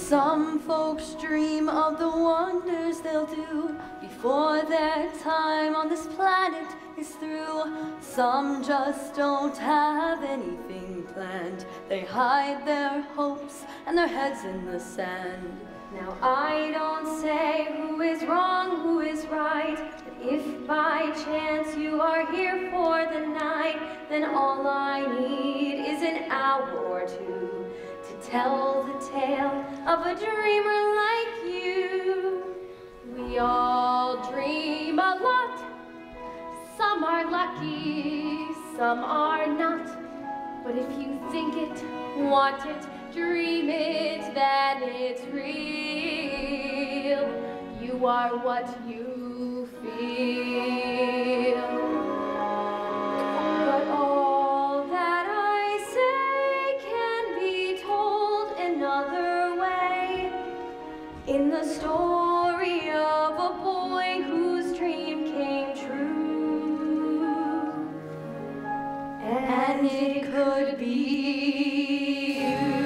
Some folks dream of the wonders they'll do before their time on this planet is through. Some just don't have anything planned. They hide their hopes and their heads in the sand. Now I don't say who is wrong, who is right, but if by chance you are here for the night, then all I need is an hour or two to tell the tale of a dreamer like you. We all dream a lot. Some are lucky, some are not. But if you think it, want it, dream it, then it's real. You are what you feel. But all that I say can be told another way. In the story of a boy whose dream came true. And it could be you.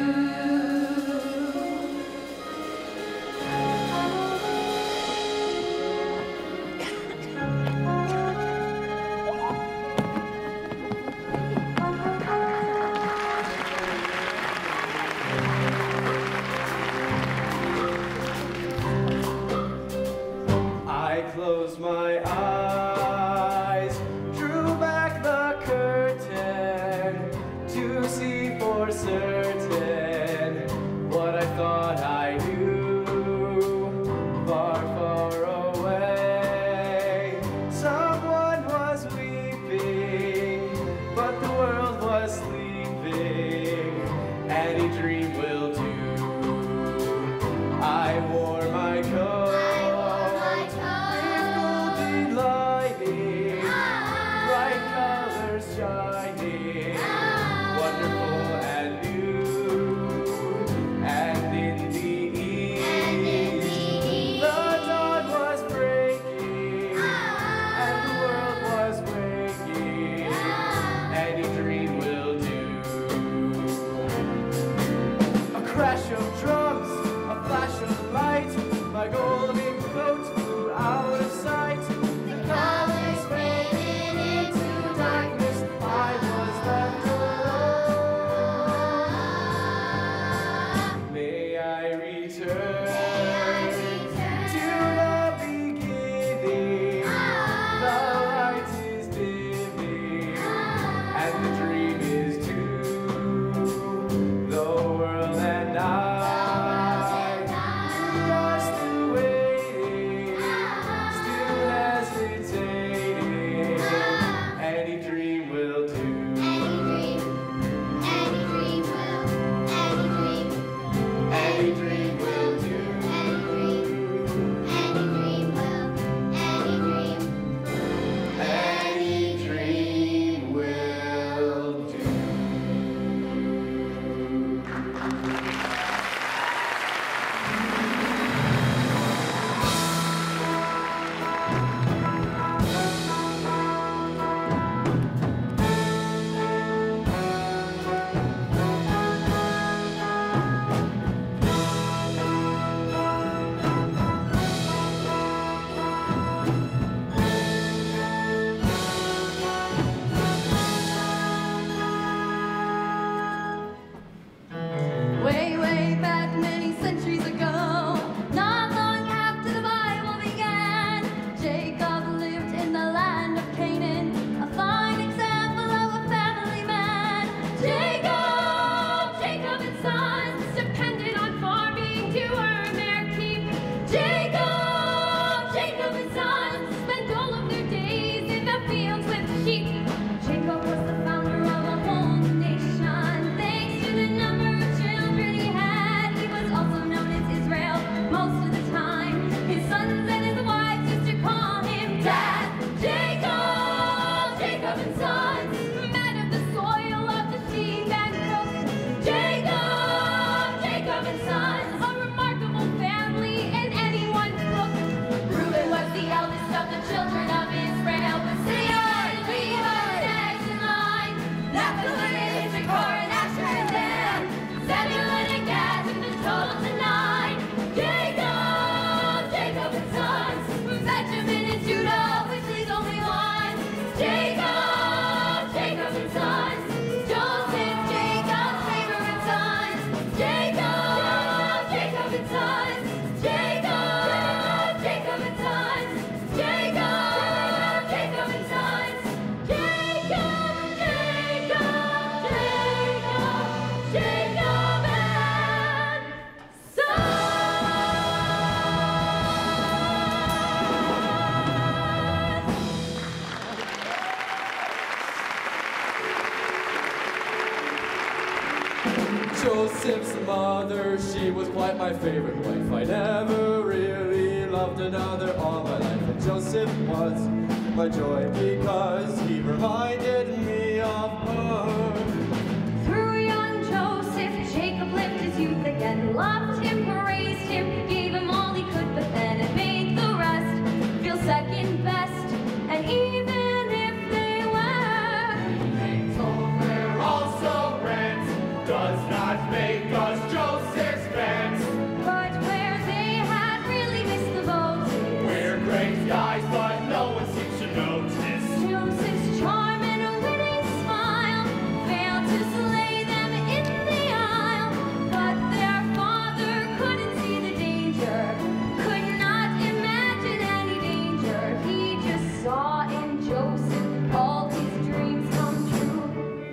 Joseph's mother, she was quite my favorite wife. I never really loved another all my life. And Joseph was my joy because he reminded me of her. Through young Joseph, Jacob lived his youth again, loved him, praised him, gave him all he could, but then it made the rest feel second best. And even if they were remains over, also rent, does not make us Joseph's friends. but where they had really missed the boat is We're great guys, but no one seems to notice. Joseph's charm and a winning smile failed to slay them in the aisle, but their father couldn't see the danger, could not imagine any danger. He just saw in Joseph all his dreams come true.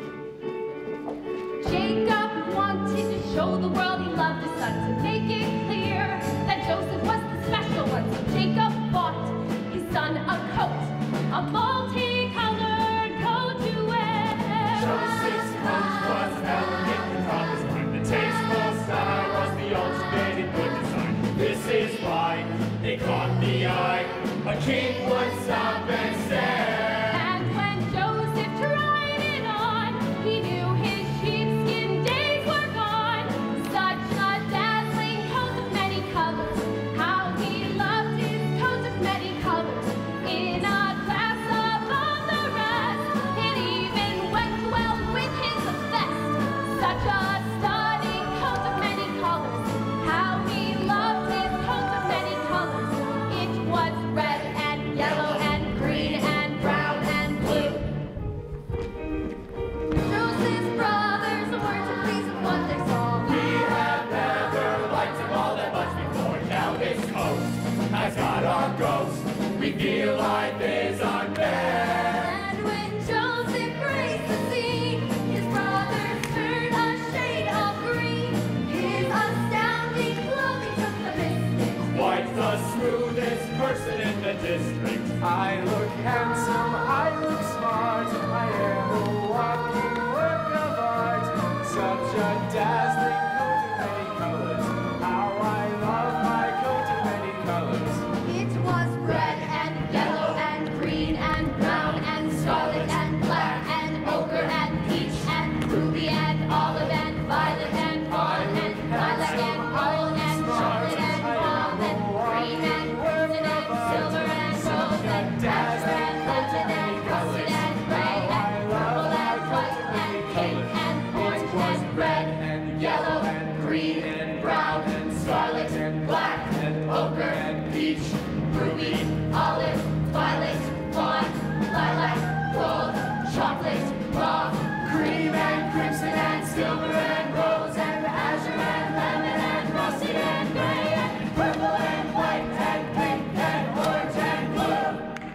Jacob wanted to show the world he loved his son, to make it clear that Joseph was the special one. So Jacob bought his son a coat, a multicolored coat to wear. Joseph's coat was elegant and top his mind. The tasteful style was the ultimate in good design. This is why they caught the eye. A king would stop and stare. And when Joseph tried it on, he knew his sheepskin days were gone. Such a dazzling coat of many colors, how he loved his coat of many colors. In a class above the rest, it even went well with his vest. Such a stunning coat of many colors, how he loved his coat of many colors. It was red and yellow and green and brown and blue. Joseph's brothers were too pleased with what they saw. We have never liked him all that much before. Now this coat has got our ghost. We feel life is unfair. And when Joseph graced the scene, his brothers turned a shade of green. His astounding clothing took the mystic. Quite the smoothest person in the district. I look handsome, I look smart, I am a walking work of art. Such a dazzling coat of many colors, how I love my coat of many colors. It was red and yellow and green and brown and scarlet and black and ochre and peach and ruby and olive and violet and fawn and lilac and gold and chocolate and mauve and green and crimson and silver and gold and azure and legend and russet and gray and purple and white and pink and orange and red and yellow and green and brown and scarlet and black and ochre and peach, ruby, olive, violet, fawn, lilac, gold, chocolate, mauve, cream and crimson and silver and rose and azure and lemon and russet and gray and purple and white and pink and orange and blue.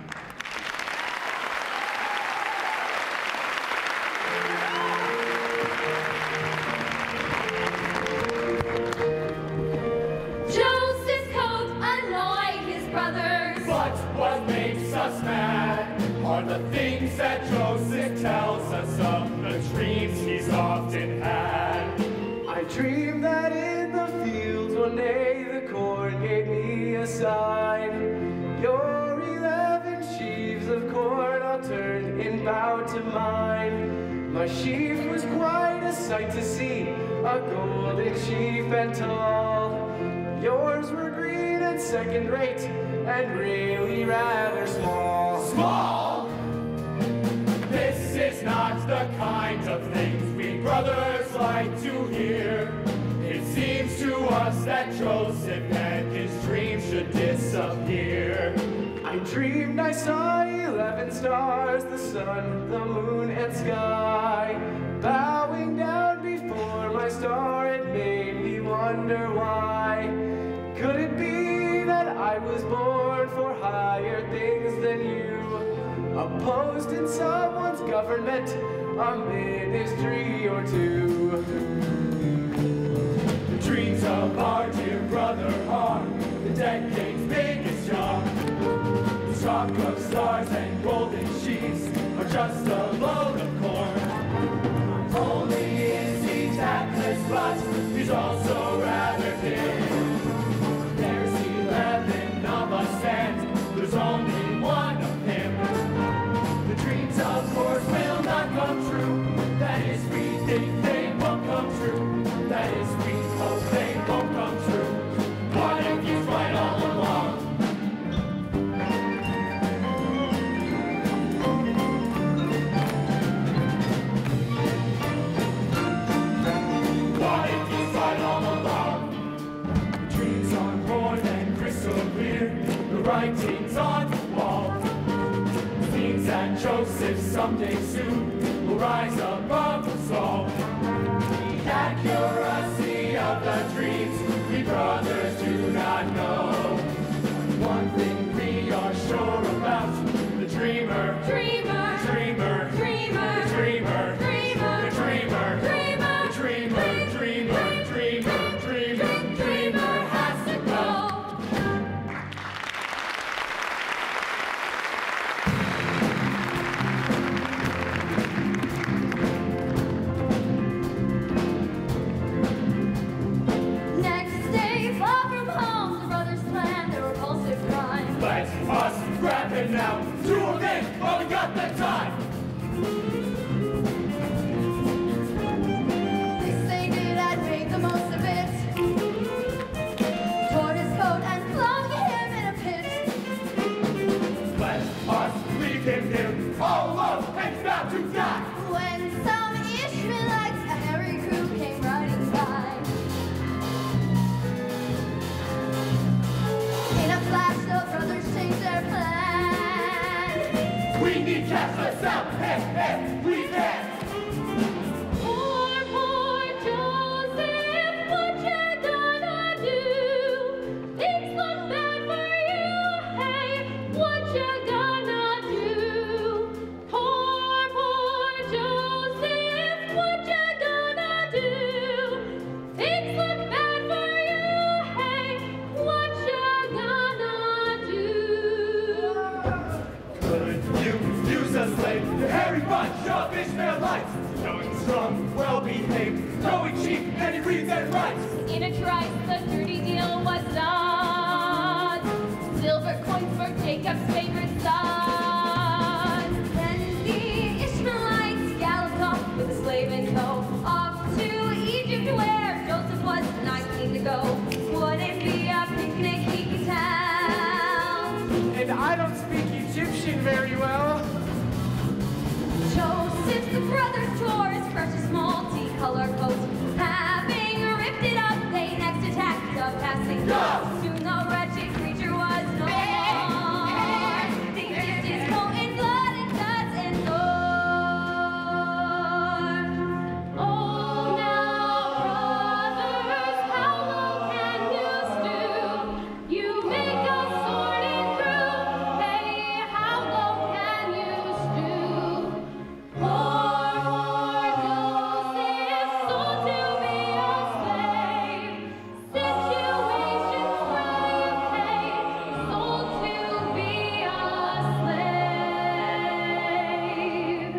Joseph's coat annoyed his brothers. But what makes us mad are the things that Joseph tells us of the dreams he's often had. I dreamed that in the fields one day the corn gave me a sign. Your 11 sheaves of corn all turned in bow to mine. My sheaf was quite a sight to see, a golden sheaf and tall. Yours were green and second rate, and really rather small. Small! This is not the kind of things we brothers like to hear. It seems to us that Joseph and his dreams should disappear. I dreamed I saw 11 stars, the sun, the moon, and sky. Bowing down before my star, it made me wonder why. Could it be that I was born for higher things than you? A post in someone's government, a ministry or two. The dreams of our dear brother are the decade's biggest job. The talk of stars and golden sheaves are just a load of corn. Only is he tactless but he's also rather thin. There's 11 of us and there's only one of him. The dreams, of course, will not come true. That is, we think they won't come true. That is, we hope they won't come true. What if he's right all along? What if he's right all along? The dreams are more than crystal clear. The writing's on the wall. It seems that Joseph someday soon will rise above us all. The accuracy of the dreams we brothers do not know. One thing we are sure about: the dreamer, dreamer, dreamer, dreamer, the dreamer, dreamer, the dreamer, dreamer, the dreamer, dreamer, dreamer, dreamer, dreamer has to go. Next day, far from home, the brothers planned their repulsive crime. Let us grab him now. 2 of them, while we got the time. This they did and made the most of it. Tore his coat and flung him in a pit. Let us leave him here all alone and he's about to die. When some Ishmaelites, a hairy crew, came riding by. In a flash, the brothers changed their plan. We need cast us out. Hey, hey, we can. Poor, poor Joseph, what you gonna do? Things look bad for you, hey, what you gonna do? Poor, poor Joseph, what you gonna do? Things look bad for you, hey, what you gonna do? Could you use a slave, the hairy bunch of Ishmaelites? Knowing strong, well-behaved, knowing cheap, and he reads and writes. In a trice, the dirty deal was done. Silver coins for Jacob's favorite son. Then the Ishmaelites galloped off with a slave in tow, off to Egypt where Joseph was 19 to go. Would it be a picnic he could tell? And I don't speak Egyptian very well. Joseph, the brother, tore his precious multicolored coat. Having ripped it up, they next attacked the passing boat. Soon the wretched creature was no more. They dipped his coat in blood and guts and gore. Oh, now, brothers, how low can you stoop? You make a sword and crew. Hey, how low can you stoop? Poor Joseph, sold to be a slave. Situation's right, hey, sold to be a slave.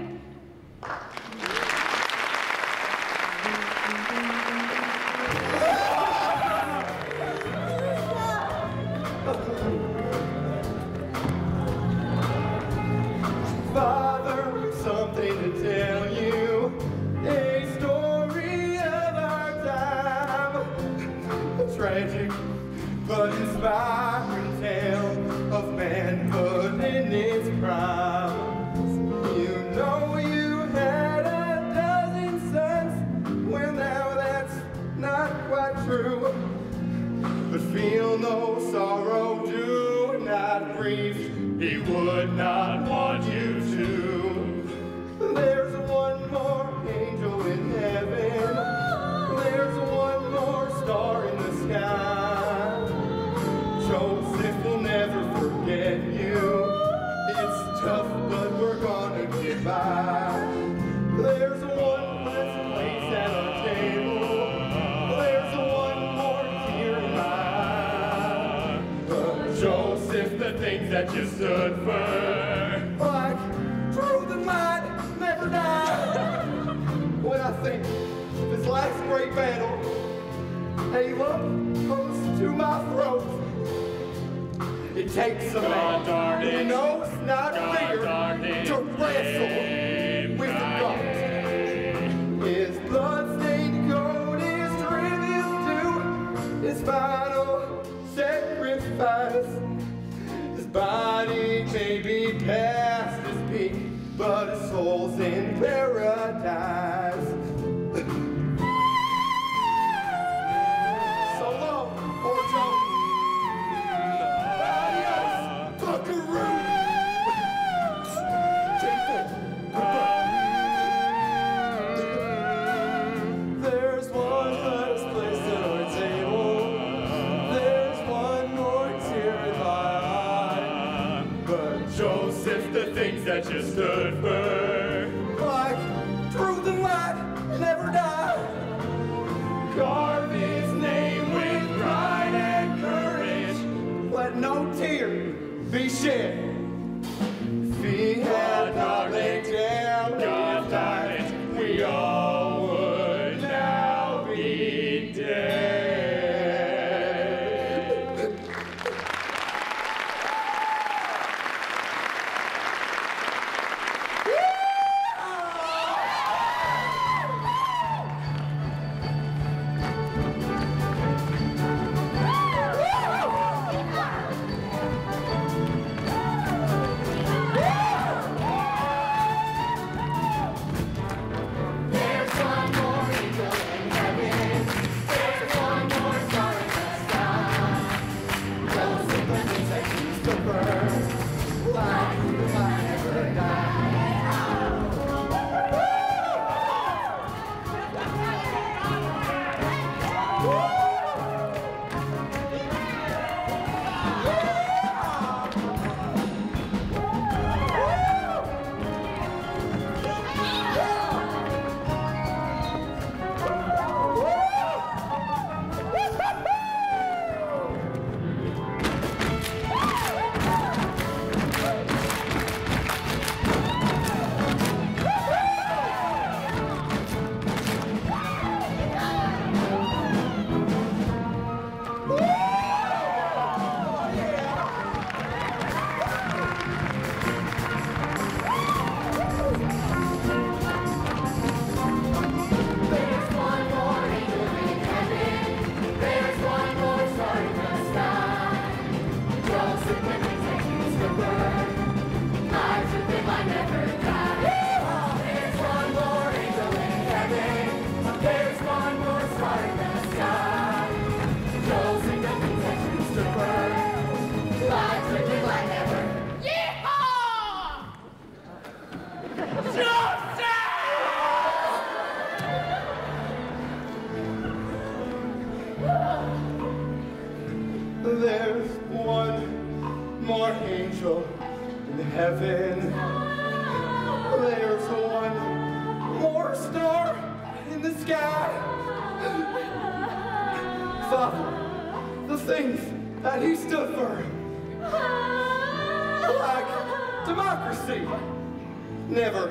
Father, something to tell you. A story of our time. A tragic but inspiring tale of manhood in its prime. You know you had a dozen sons. Well, now that's not quite true. But feel no sorrow, do not grieve. He would not want you to. There's one more angel in heaven. There's one more star in the sky. Joseph will never forget you. It's tough, but we're gonna get by. There's one less place at our table. There's one more tear in my eye. But Joseph, the things that you stood for. like truth and might never die. When I think of his this last great battle, a lump goes to my throat. It takes a man who knows not fear to wrestle with the gods. His blood-stained coat is trivial to his final sacrifice. His body may be past his peak, but his soul's in paradise. So long, poor Joe. Adios, buckaroo. There's one less place at our table. There's one more tear in my eye. But Joseph, the things that you stood for. like truth and light never die. Carve his name with pride and courage. Let no tear be shed. If he had not laid down God darn it, we all would now be dead. There's one more angel in heaven. There's one more star in the sky. Those are the things that used to burn. Like who might never die. There's one more angel in heaven. There's one more star in the sky. Joseph, the things that used to burn. Lives with them I never die. There's one more angel in heaven. There's one more star in the sky. Joseph, the things that used to burn. Lives with them I never. There's one more angel in heaven. There's one more star in the sky. Father, the things that he stood for, like democracy, never.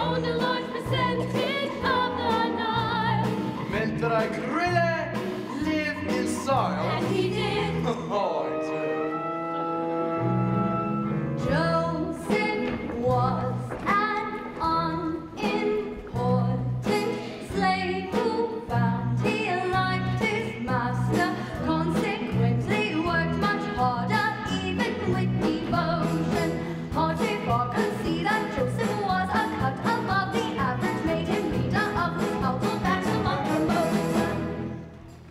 owned a large percentage of the Nile. Meant that I could really live in style. And he did. Oh, I do. Joseph was an unimportant slave who found he liked his master, consequently worked much harder, even with devotion. Potiphar could see that Joseph was a cut above the average, made him leader of his household, that's among promotion.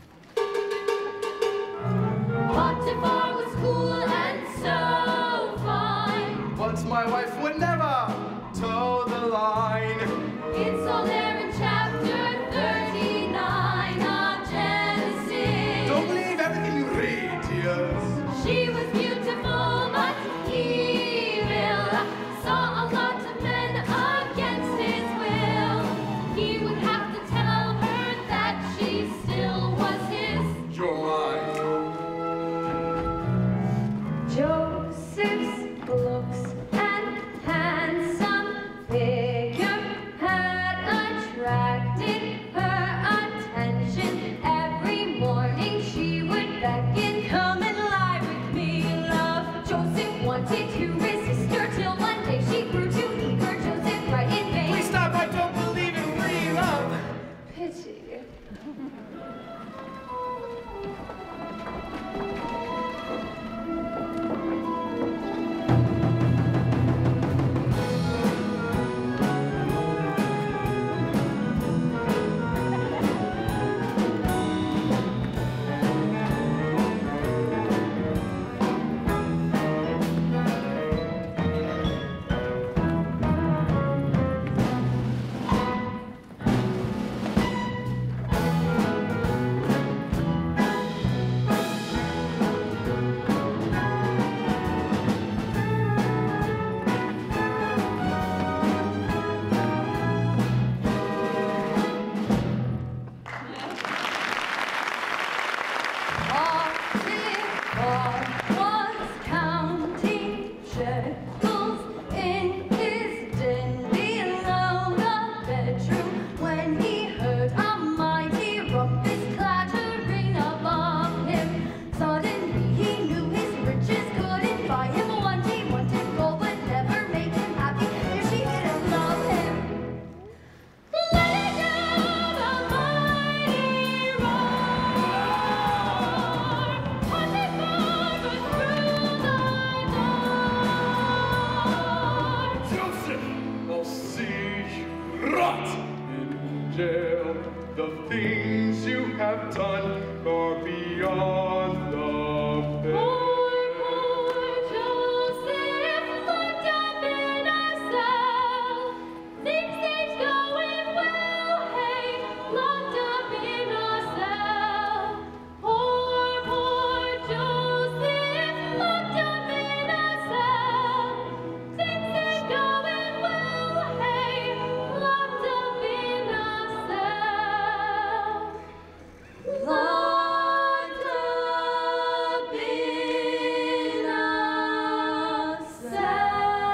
Potiphar was cool and so fine. But my wife would never toe the line. It's all there in chapter 39 of Genesis. Don't believe everything you read, dears. She was beautiful but evil, saw a lot of men against his will. He would have to tell her that she still was his. You're mine. Joseph's looks and handsome figure had attracted her attention. Every morning she would beckon, come and lie with me, love. Joseph wanted to resist her till one day she grew too eager. Joseph cried in vain. Please stop, I don't believe in free love. Pity. Potiphar was counting shekels in his den below the bedroom when he heard a mighty rumpus clattering above him. Suddenly he knew his riches couldn't buy him one. He wanted gold but never make him happy if she didn't love him. Let down a mighty roar. Potiphar was through the door. Joseph, I'll see you rot in jail. The things you have done are beyond the Poor pale. Joseph looked up in a cell. Things ain't going well, hey, locked up in a cell. Poor Joseph locked up in a cell. Things ain't going well, hey, locked up in a cell. Locked up in a cell.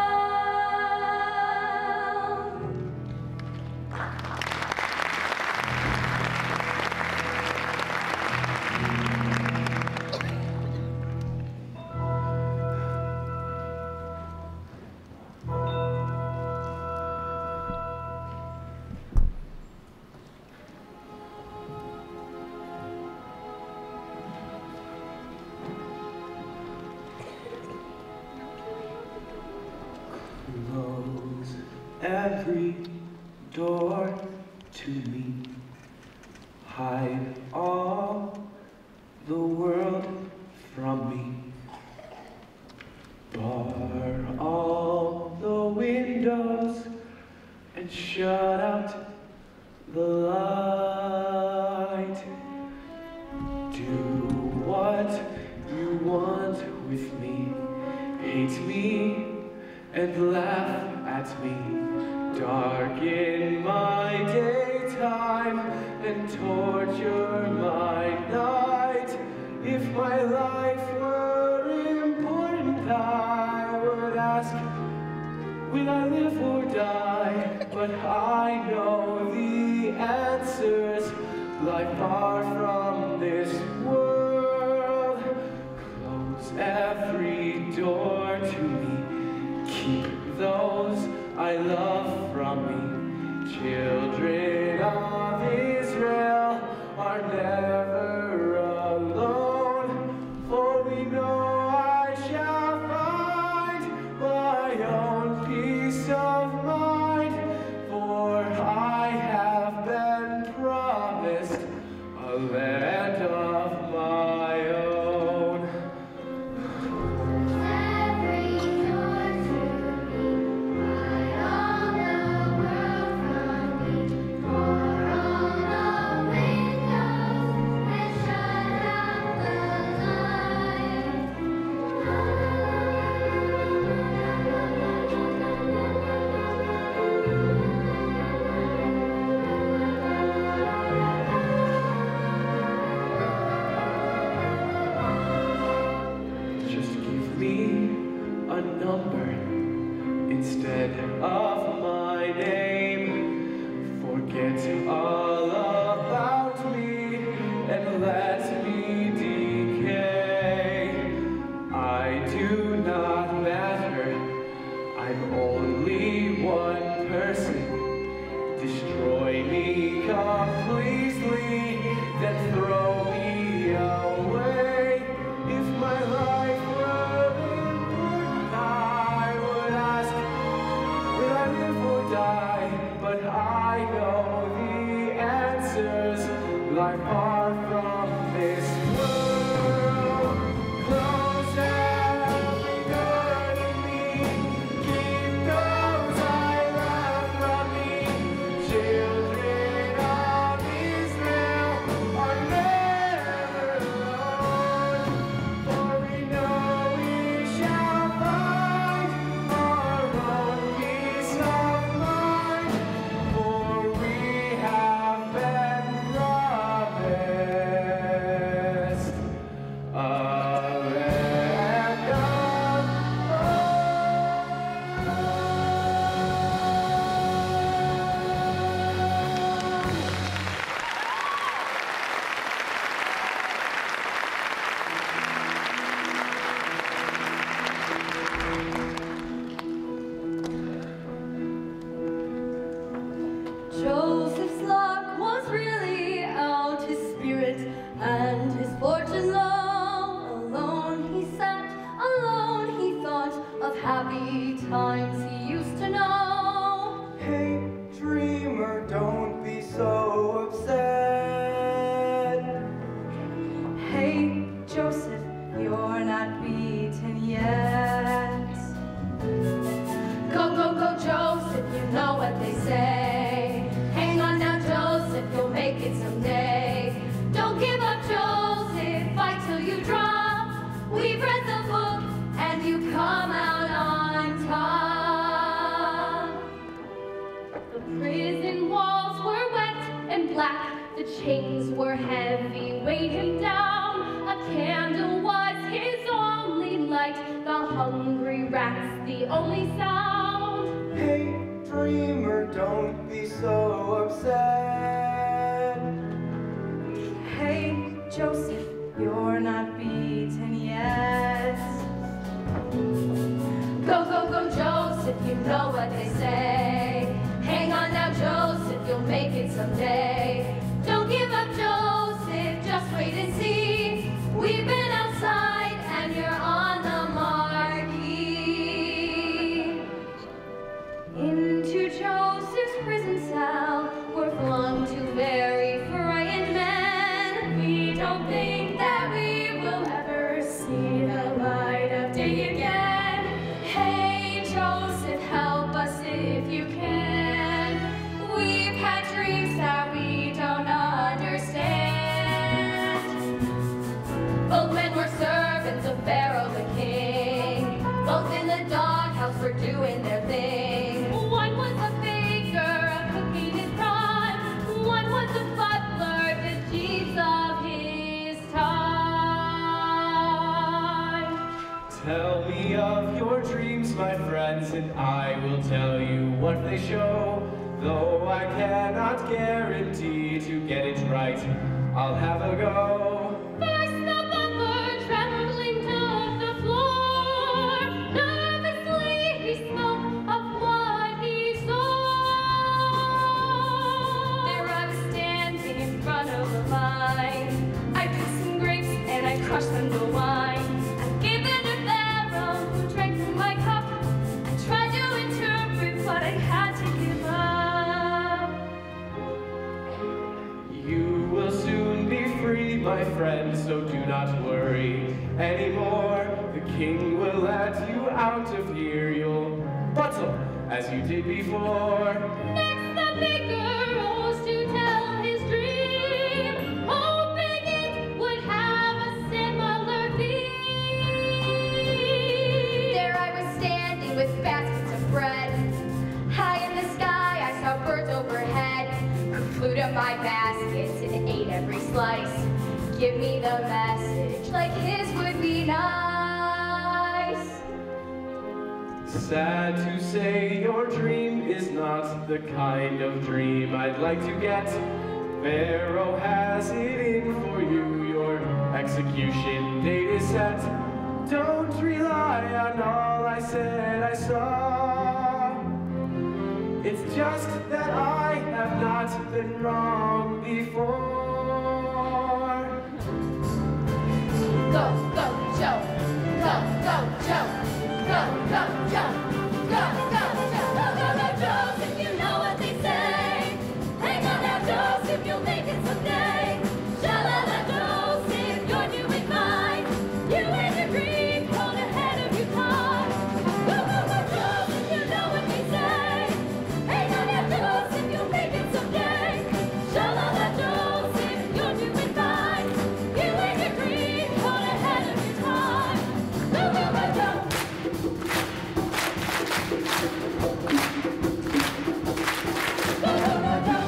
Close every door to me. Hide all the world from me. Bar all the windows and shut out the light. Do what you want with me. Hate me and laugh at me. Darken my daytime and torture my night. If my life were important, I would ask, will I live or die? But but I know the answers lie far from this world. Close every door to me, keep those I love from me. Children of Israel are never alone, for we know I shall find my own peace of mind, for I have been promised a land of my own. Every door to me, hide all the world from me, pour all the windows and shut out the light. Just give me a number instead of my name. Forget all about me and let me decay. I do not matter, I'm only one person. Destroy me completely, then throw me away. If my life were important, I would ask, will I live or die? But I know the answers lie far from this world. Close every door to me, keep those I love from me. Children of Israel are never alone, for we know we shall find our own peace of mind, for we have been promised a land of Joseph's luck was really out, his spirit and his fortune low. Alone he sat, alone he thought of happy times he used to know. Hey, dreamer, don't be so upset. Hey, Joseph, you're not beaten yet. Go, go, go, Joseph, you know what they say. Hang on now, Joseph, you'll make it someday. Don't give up, Joseph, fight till you drop. We've read the book, and you come out on top. The prison walls were wet and black, the chains were heavy, weighed him down. A candle was his only light, the hungry rats the only sound. Hey, dreamer, don't be so upset. Hey, Joseph, you're not beaten yet. Go, go, go, Joseph, you know what they say. Hang on now, Joseph, you'll make it someday. Don't give up, Joseph, just wait and see. We've been outside and you're on the marquee. Into Joseph's prison cell were flung two very frightened men. We don't think that we will ever see the light of day again. Hey, Joseph, help us if you can. We've had dreams that we don't understand. Both men were servants of Pharaoh the king. Both in the doghouse were doing their thing. One was a baker, cooking his time. One was a butler, the chiefs of his time. Tell me of your dreams, my friends, and I will tell you what they show. cannot guarantee to get it right. I'll have a go. First the butler trembling took the floor. Nervously he spoke of what he saw. There I was standing in front of the vine. I picked some grapes and I crushed them to wine. I gave them to Pharaoh who drank from my cup. I tried to interpret but I had to give up. You will soon be free, my friend, so do not worry anymore. The king will let you out of here. You'll bustle as you did before. Next the baker rose to tell his dream, hoping it would have a similar theme. There I was standing with baskets of bread. High in the sky I saw birds overhead who flew to my baskets and ate every slice. Give me the message like his would be nice. Sad to say, your dream is not the kind of dream I'd like to get. Pharaoh has it in for you, your execution date is set. Don't rely on all I said I saw. It's just that I have not been wrong before. Go, go, Joe. Go, go, Joe. Go, go, Joe. Go, go, Joe. Go, go, go, Joseph, you know what they say. Hang on now, Joseph, you'll make it someday. Sha-la-la, Joseph, you're doing fine. You and your dream, hold ahead of your time. Go, go, go, Joseph, you know what they say. Hang on now, Joseph, you'll make it someday. Sha-la-la, Joseph, you're doing fine. You and your dream, hold ahead of your time. Go, go, go, Joe. Go, go, go, Joe.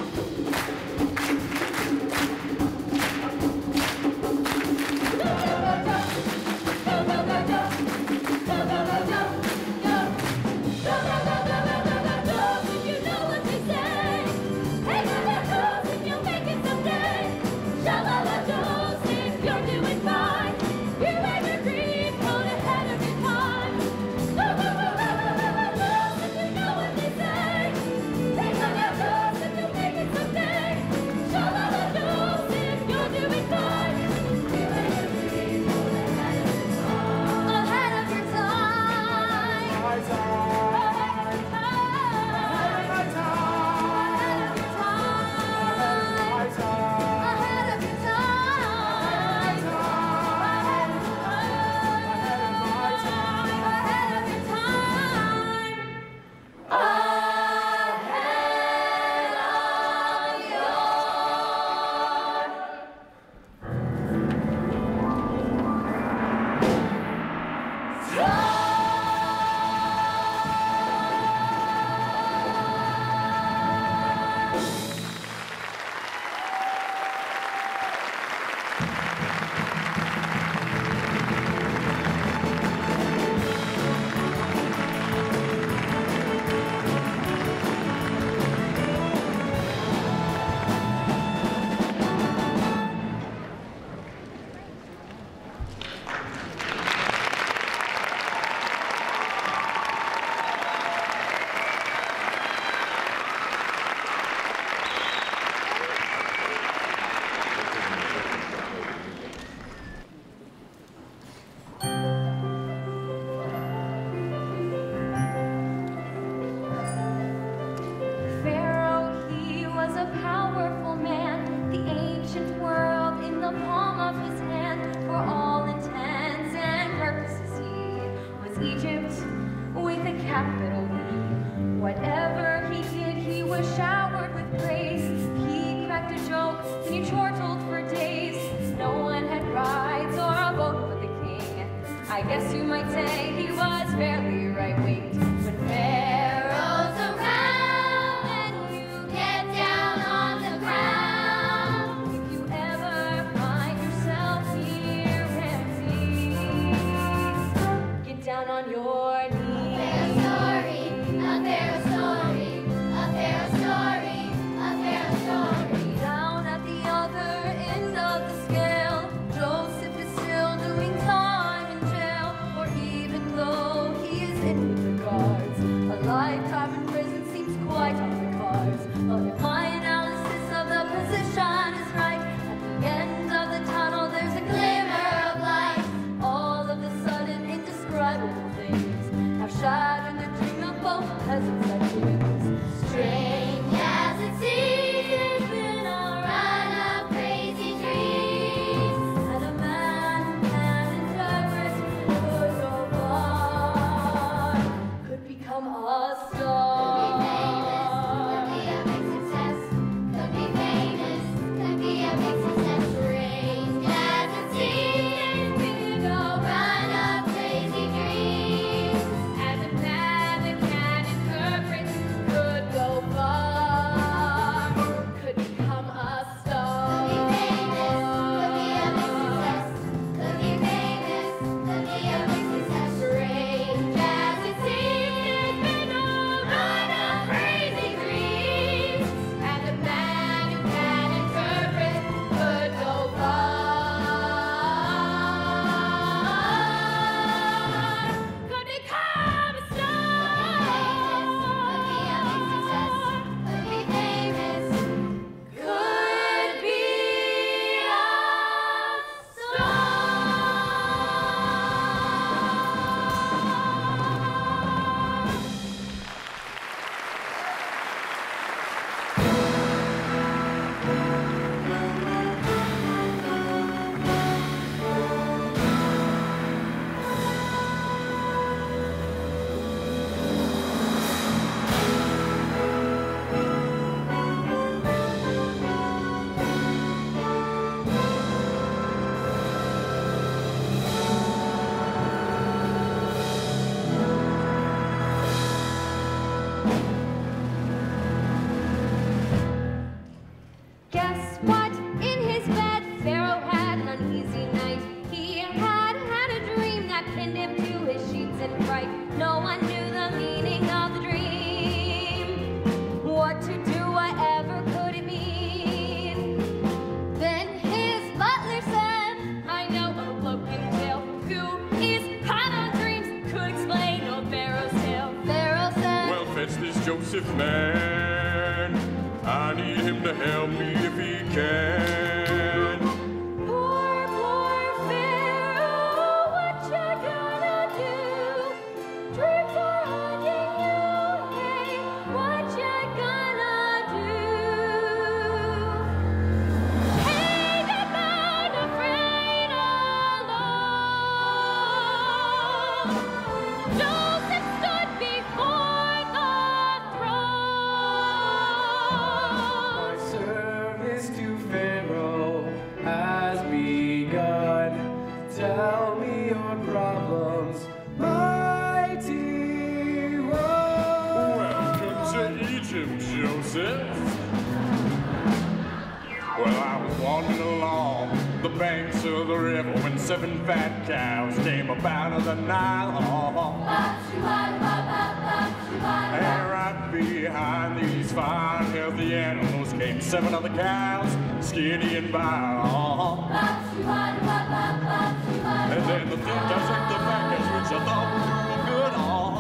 I guess you might say he was fairly right-winged. When Pharaoh's around and you get down on the ground, if you ever find yourself near him, please get down on your knees. A Pharaoh story, a Pharaoh story, a Pharaoh story. Guess what? In his bed, Pharaoh had an uneasy night. He had a dream that pinned him to his sheets in fright. No one knew the meaning of the dream. What to do, whatever could it mean? Then his butler said, I know a bloke in jail who is hot on dreams, could explain old Pharaoh's tale. Pharaoh said, Well, fetch this Joseph man. I need him to help me if he can. Poor Pharaoh, what you gonna do? Dreams are haunting you, hey, what you gonna do? Hey, that man afraid alone. Joseph stood before the throne. Service to Pharaoh has begun. Tell me your problems, mighty one. Welcome to Egypt, Joseph. Well, I was wandering along the banks of the river when 7 fat cows came up out of the Nile. And right behind these fine, healthy animals came 7 other cows, skinny and vile. And then the thing I took the package, which I thought were good.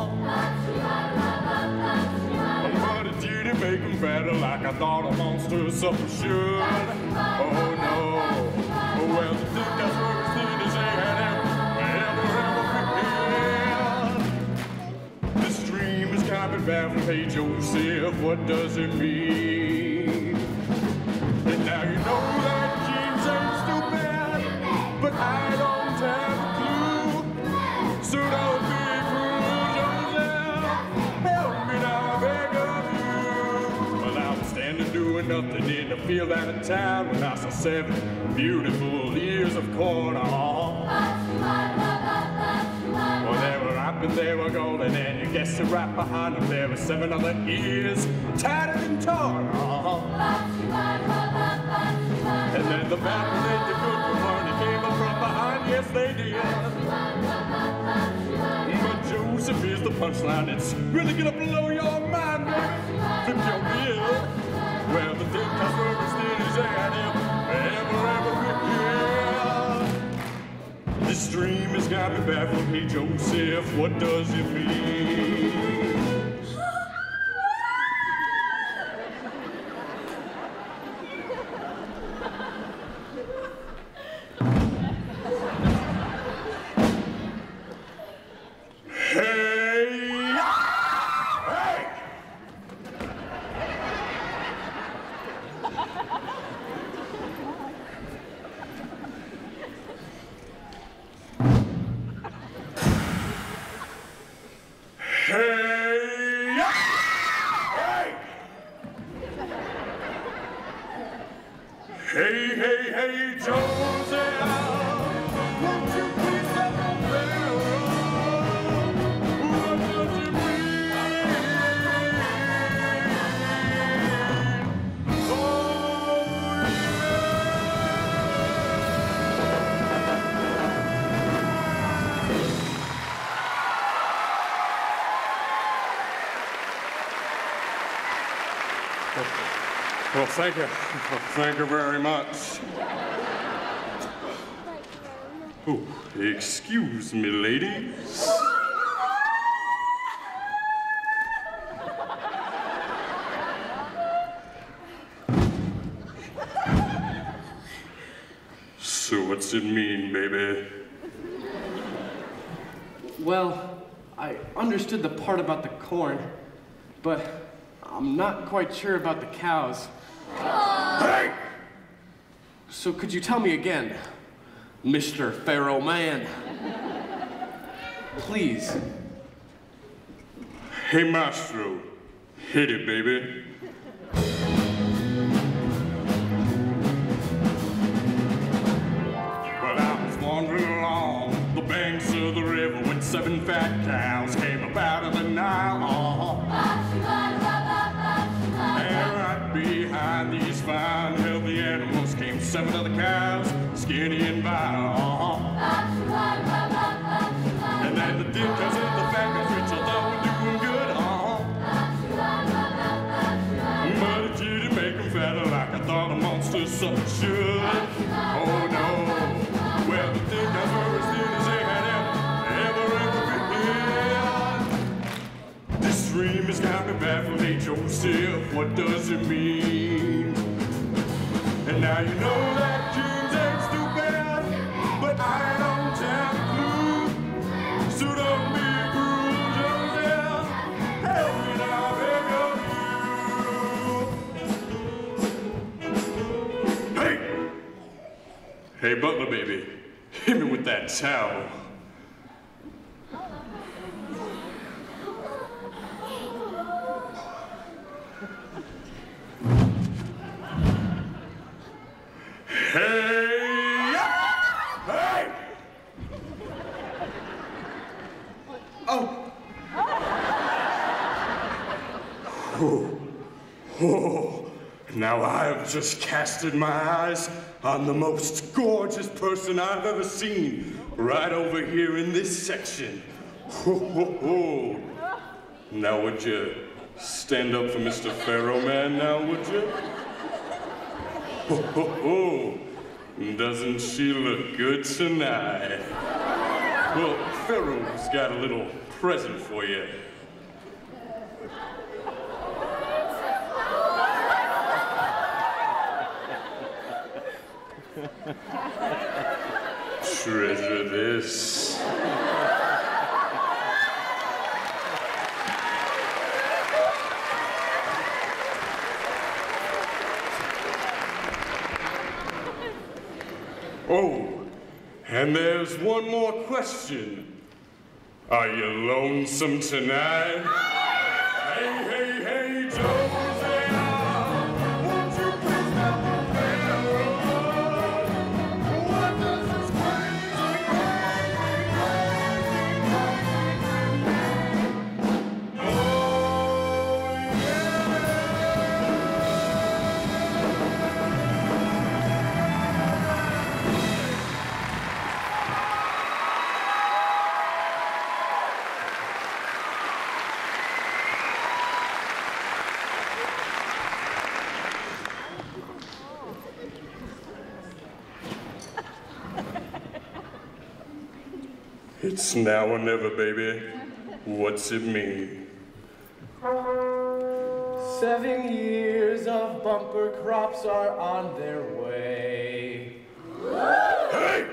But it didn't make them fatter like I thought a monster supper should. Oh no. Well, the thing I were as thin as they had ever prepared. This dream is coming back from Hey Joseph, what does it mean? And now you know that dreams ain't stupid, but I don't have a clue. So don't be cruel, Joseph. Help me now, I beg of you. Well, I was standing doing nothing in the field out of town when I saw 7 beautiful ears of corn. Well, they were ripe and they were golden, and you guessed it, right behind them there were 7 other ears, tattered and torn. And then the battle that the good were burning came up from behind, yes they did. But Joseph is the punchline, it's really gonna blow your mind, baby. Flip your bill. Well, the thing comes where it's still as I ever prepared. This dream has got me baffled. Hey Joseph, what does it mean? Hey, Joseph, won't you please stop the Pharaoh? What does it mean? Oh, Well, thank you. Thank you very much. Oh, excuse me, ladies. So what's it mean, baby? Well, I understood the part about the corn, but I'm not quite sure about the cows. Hey! So could you tell me again, Mr. Pharaoh Man? Please. Hey, Maestro, hit it, baby. Well, I was wandering along the banks of the river when 7 fat cows came up out of the Nile. And right behind these fine, healthy 7 other cows, skinny and vile. And then the deal comes in, the fat goes rich, I thought we're doing good. But it didn't make them fatter like I thought a monster son should. Oh no, well the thing guys were as thin as they had ever been. This dream has got me baffled, hey Joseph, what does it mean? And now you know that dreams ain't stupid, but I don't have a clue. So don't be cruel, Joseph, help me now, I beg of you. Hey! Hey, butler baby, hit me with that towel. Hey! Hey! Oh! Oh. Now I have just casted my eyes on the most gorgeous person I've ever seen, right over here in this section. Now would you stand up for Mr. Pharaoh Man now, would you? Doesn't she look good tonight? Well, Pharaoh's got a little present for you. Treasure this. Oh, and there's one more question. Are you lonesome tonight? Hey, hey, hey, Joseph, won't you please help me, Pharaoh? What does this It's now or never, baby. What's it mean? 7 years of bumper crops are on their way. Hey!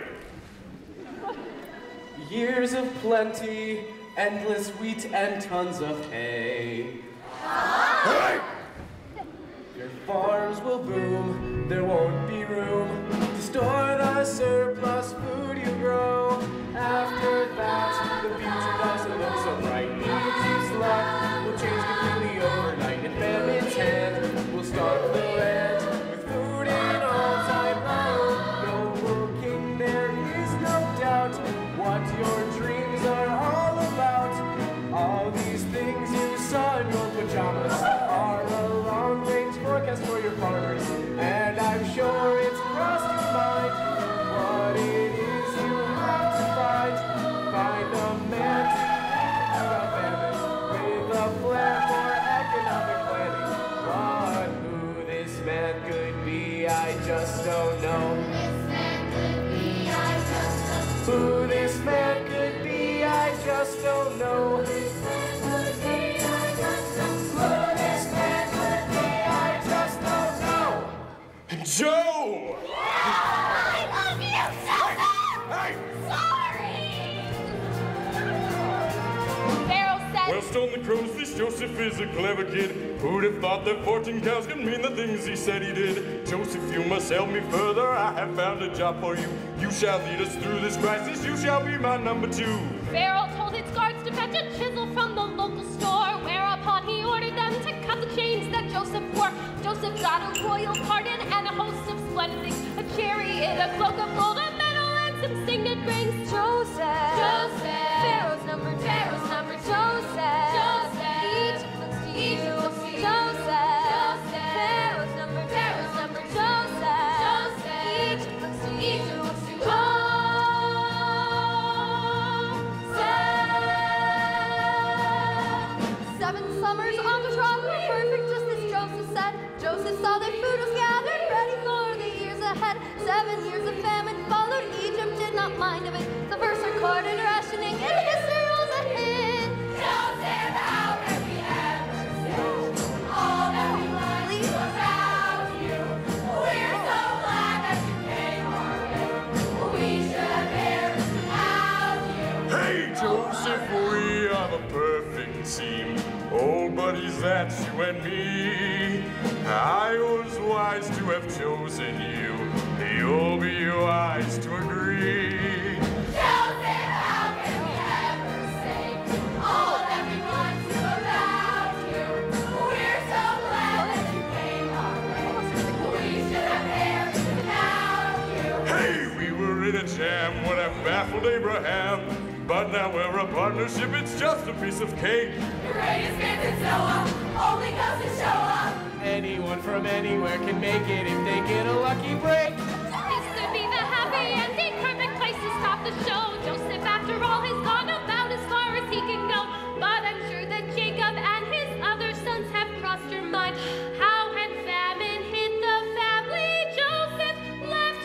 Years of plenty, endless wheat and tons of hay. Hey! Your farms will boom, there won't be room to store the surplus food you grow. After that, the future doesn't look so bright. Egypt's luck will change completely overnight. And famine's hand will starve the land with food in all time low. Noble king, there is no doubt what your dreams are all about. All these things you saw in your pajamas are a long-range forecast for your farmers. And I'm sure it's crossed your mind what it is you have to find. Find a man about famine with a flair for economic planning. But who this man could be, I just don't know. Who this man could be, I just don't know. Who this man could be, I just don't know. Joe! I love you so much! Sorry! Pharaoh said... Well, stone the crows, this Joseph is a clever kid. Who'd have thought that 14 cows could mean the things he said he did? Joseph, you must help me further. I have found a job for you. You shall lead us through this crisis. You shall be my number 2. Pharaoh told his guards to fetch a chisel from the local store, whereupon he ordered them to cut the chains that Joseph wore. Joseph got a royal pardon and a host of splendid things, a chariot, a cloak of gold, a medal, and some signet rings. Joseph. Joseph. Pharaoh's number 2. Joseph. Joseph. Egypt looks to you. Egypt looks to you. Joseph. Joseph. Pharaoh's number 2. Joseph. Joseph. saw their food was gathered, ready for the years ahead. 7 years of famine followed. Egypt did not mind of it. The first recorded rationing in history was a hit. Joseph, how can we ever say all that we learned without you? We're so glad that you came our way. We should have perished without you. Hey, Joseph, we are the perfect team. Old buddies, that's you and me. I was wise to have chosen you. You'll be wise to agree. Joseph, how can we ever say all that we want to about you? We're so glad that you came our way. We should have perished without you. Hey, we were in a jam when I baffled Abraham. But now we're a partnership, it's just a piece of cake. Greatest fans in Noah, only goes to show up. Anyone from anywhere can make it if they get a lucky break. This would be the happy ending, perfect place to stop the show. Joseph, after all, has gone about as far as he can go. But I'm sure that Jacob and his other sons have crossed your mind. How had famine hit the family Joseph left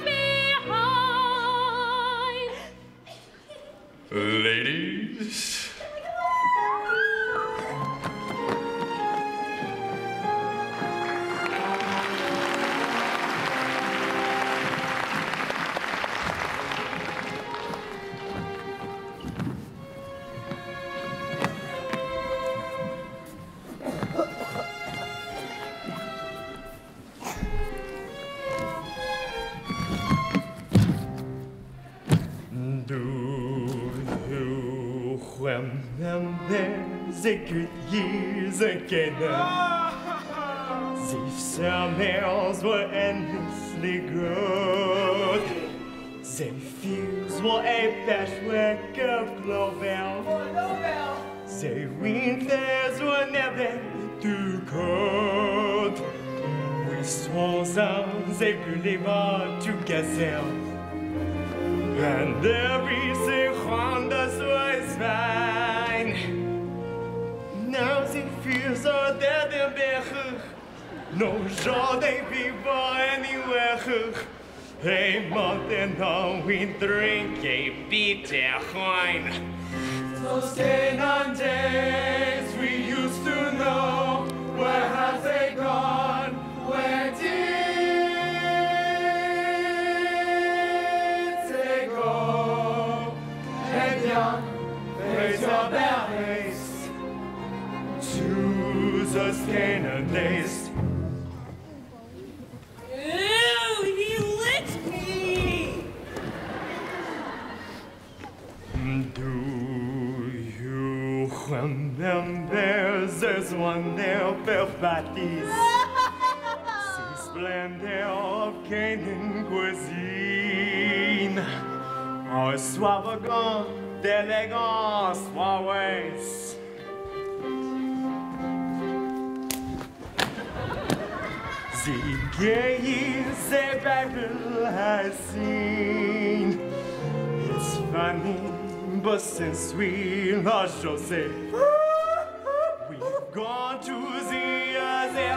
behind? Ladies. Do you remember the good years again? The summers were endlessly good. The fields were a patchwork of clover. The winters were never too cold. We swore the boulevard together. And everything around us was fine. Now the fields are dead and bare. No joy they people anywhere. Hey, maintenant we drink a bitter wine. Those Canaan days we used to know, where have they gone? Where did they go? Eh bien, raise your berries To those Canaan days. Ew, he licked me! Do you remember this wonderful parties? The splendor of Canaan cuisine. Our extravagant d'élégance always. The gayest the Bible has seen. It's funny, but since we lost Joseph, we've gone to the other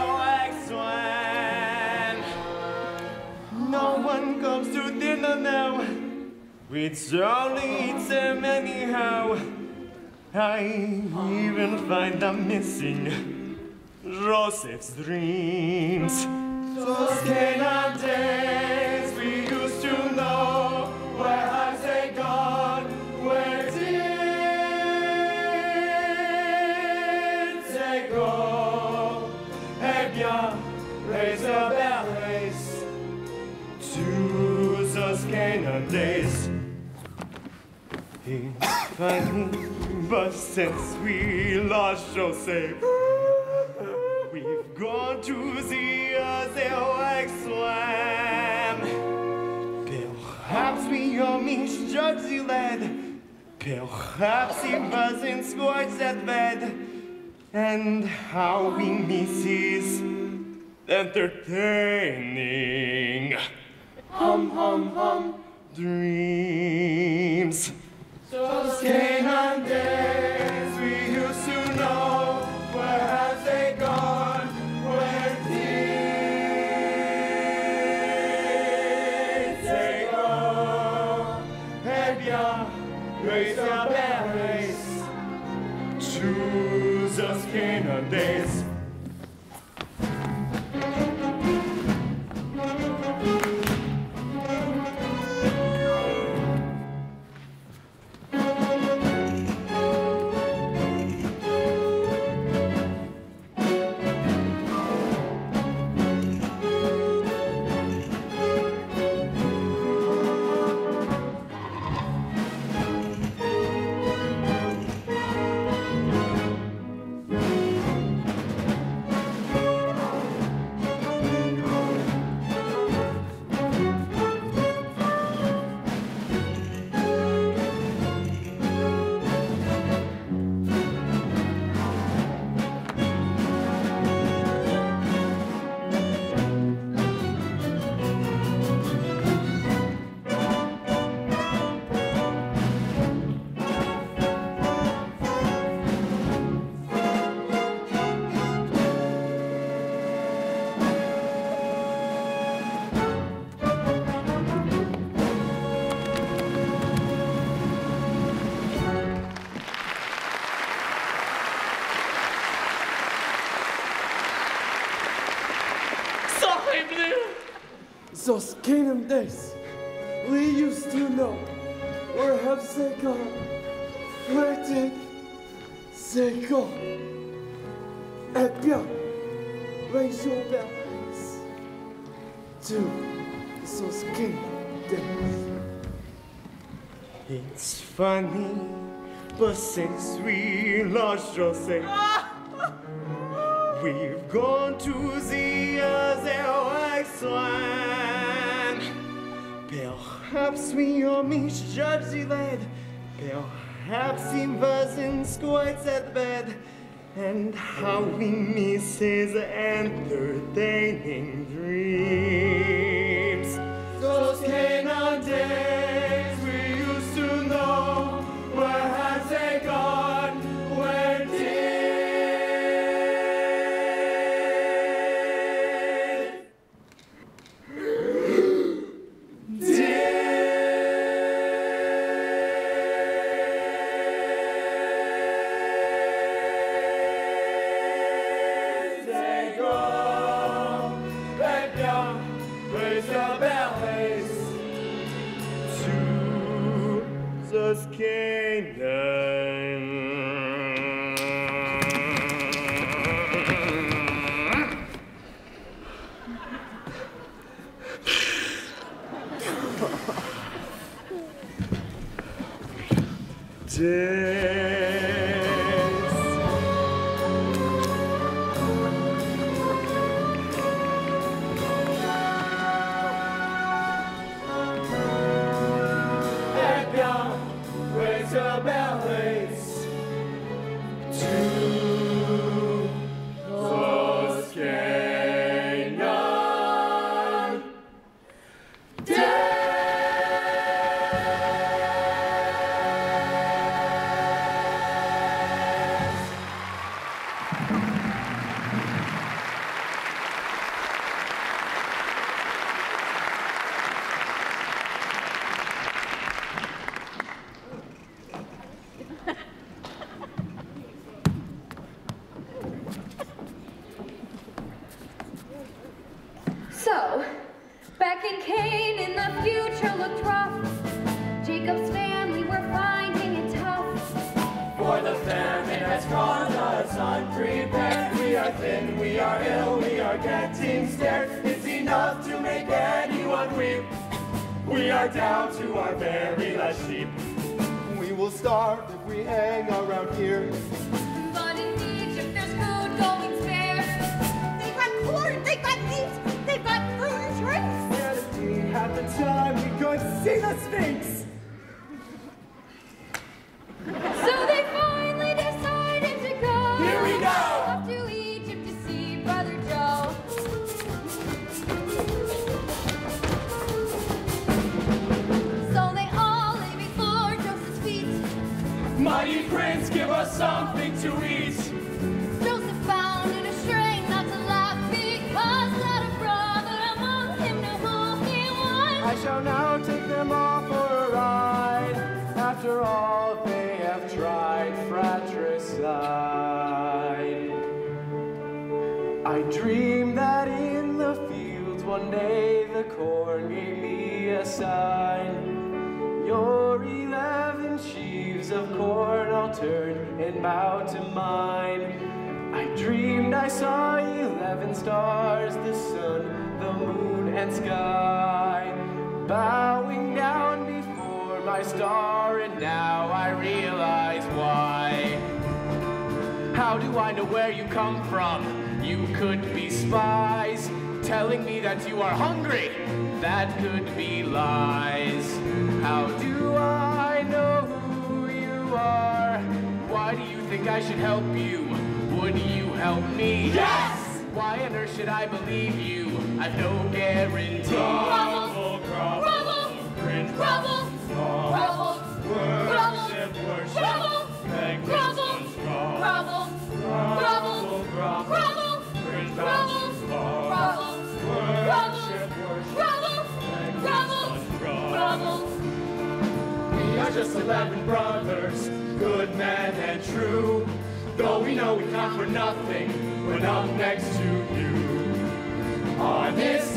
one. No one comes to dinner now. We only eat them anyhow. I even find them missing Joseph's dreams. Those Canaan days we used to know, where have they gone? Where did they go? Eh bien, raise your berries To those Canaan days. It's funny, but since we lost Joseph, we've gone to the other extreme. Perhaps we are misjudged the lad. Perhaps he wasn't scorched at bed. And how we miss his entertaining dreams. those Canaan days we used to know, where have they gone? Where did Those kingdom days, we used to know where have they gone? Where did they go? Et bien, raise your bells to those kingdom days. It's funny, but since we lost Jose, we've gone to the other Iceland. Perhaps we all misjudged the lad. Perhaps he wasn't quite that bad. And how we miss his entertaining dreams. Those Canaan days we used to know, where have they gone? Where did they go? Et bien, raise your bellies. Jesus Canaan. Et bien, raise your bellies to those Canaan days. So, back in Canaan, the future looked rough. Jacob's family were finding it tough. For the famine has caught us unprepared. We are thin, we are ill, we are getting scared. It's enough to make anyone weep. We are down to our very last sheep. We will starve if we hang around here. But in Egypt, there's food going spare. They've got corn, they've got meat, they've got fruit and drinks. And if we had the time, we could see the Sphinx. So they finally decided to go. Here we go. Off to Egypt to see Brother Joe. So they all lay before Joseph's feet. Mighty Prince, give us something to eat. Joseph found in a string not to laugh because not a brother among him knew who he was. I shall now take them all for a ride. After all they have tried fratricide. I dreamed that in the fields one day the corn gave me a sign. Your 11 sheaves of corn I'll turn and bow to mine. I dreamed I saw 11 stars, the sun, the moon, and sky, bowing down before my star, and now I realize why. How do I know where you come from? You could be spies, telling me that you are hungry. That could be lies. How do I know who you are? Why do you think I should help you? Would you help me? Yes! Why on earth should I believe you? I've no guarantee. Grovel, grovel, Cringe, grovel, grovel, worship, worship, grovel, beg grovel, wisdom's call. grovel, grovel, grovel, Cringe, grovel, grovel, worship, worship, grovel, grovel, grovel. We are just 11 brothers, good men and true. Though we know we count for nothing when I'm next to you. On this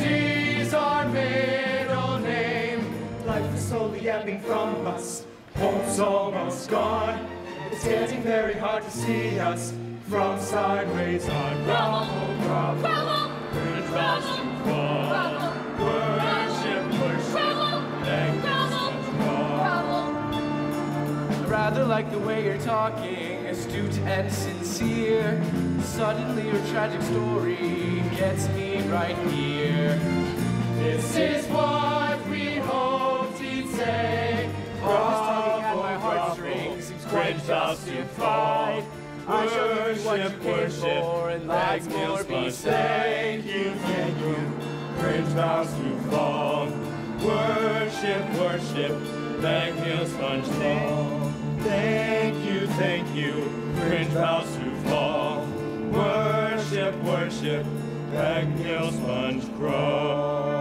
slowly ebbing from us. Hope's almost gone. It's getting very hard to see us from sideways on grovel, grovel. Grovel! Bridge vows to fall. Grovel! Worship, worship. Thank you, Grovel! I rather like the way you're talking, astute and sincere. Suddenly your tragic story gets me right here. This is what we hoped he'd say. This tugging at my heartstrings seems quite justified. I showed you what you came for, and that's more be said. Thank you, bridge vows to fall. Worship, worship, Bagnhill Sponge fall. Thank you, bridge vows to fall. Worship, worship, Bagnhill Sponge crawl.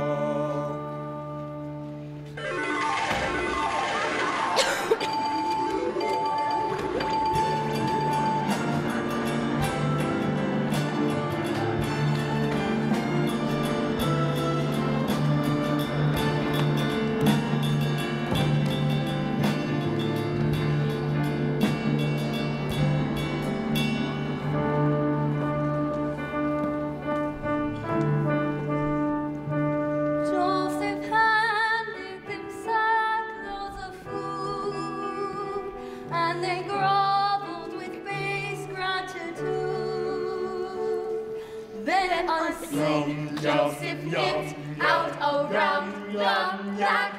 Joseph handed them sackloads of food, and they groveled with base gratitude. Then unseen, Joseph nipped out a rum yak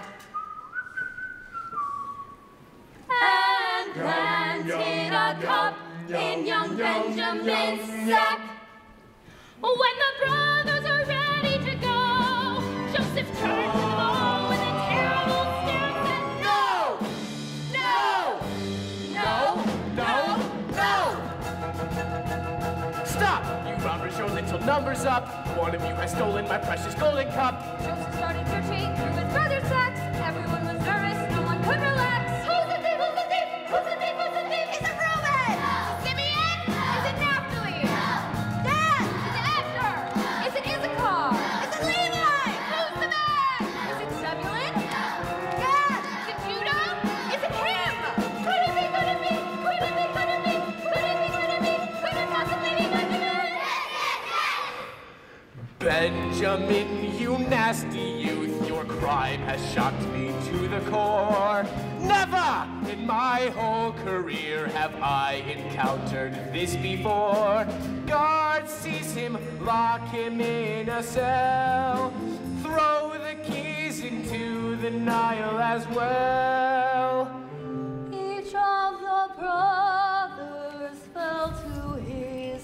and planted a cup in young Benjamin's sack. When the brothers are ready to go, Joseph turned to them all with a terrible stare and said, No! Stop! You rounders your little numbers up. One of you has stolen my precious golden cup. Joseph started searching through his brother's sacks. Everyone was nervous, no one could relax. Who's the thief? Who's the thief? Who's the thief? Who's the thief? Is it Reuben? Simeon? Is it Naphtali? Dan? Is it Asher? Is it Issachar? Is it Levi? Who's the man? Is it Zebulun? Gad? Is it Judah? Is it him? Could it be? Could it be? Could it be? Could it be? Could it be? Could it be? Could it possibly be Benjamin? Benjamin, you nasty youth, your crime has shocked me to the core. Never in my whole career have I encountered this before. Guards seize him, lock him in a cell, throw the keys into the Nile as well. Each of the brothers fell to his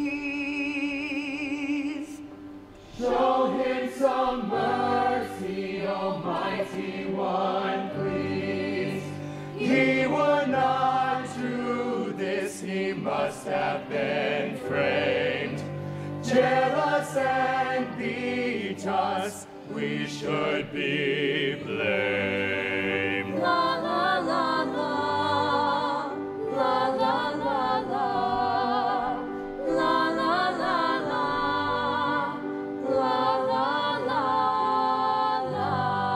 knees. Show him some mercy, Almighty One, please. He would not do this, he must have been framed. Jealous and beat us, we should be blamed. La la la la, la la la la, la la la la, la la la la.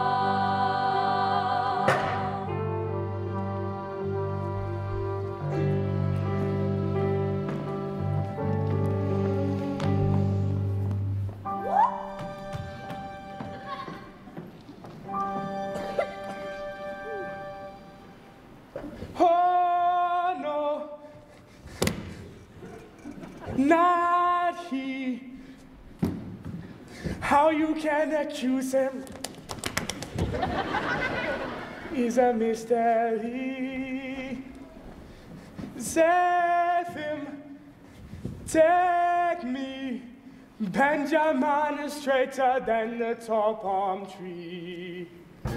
Oh no, not he. How you can accuse him is a mystery. Save him, take me. Benjamin is straighter than the tall palm tree.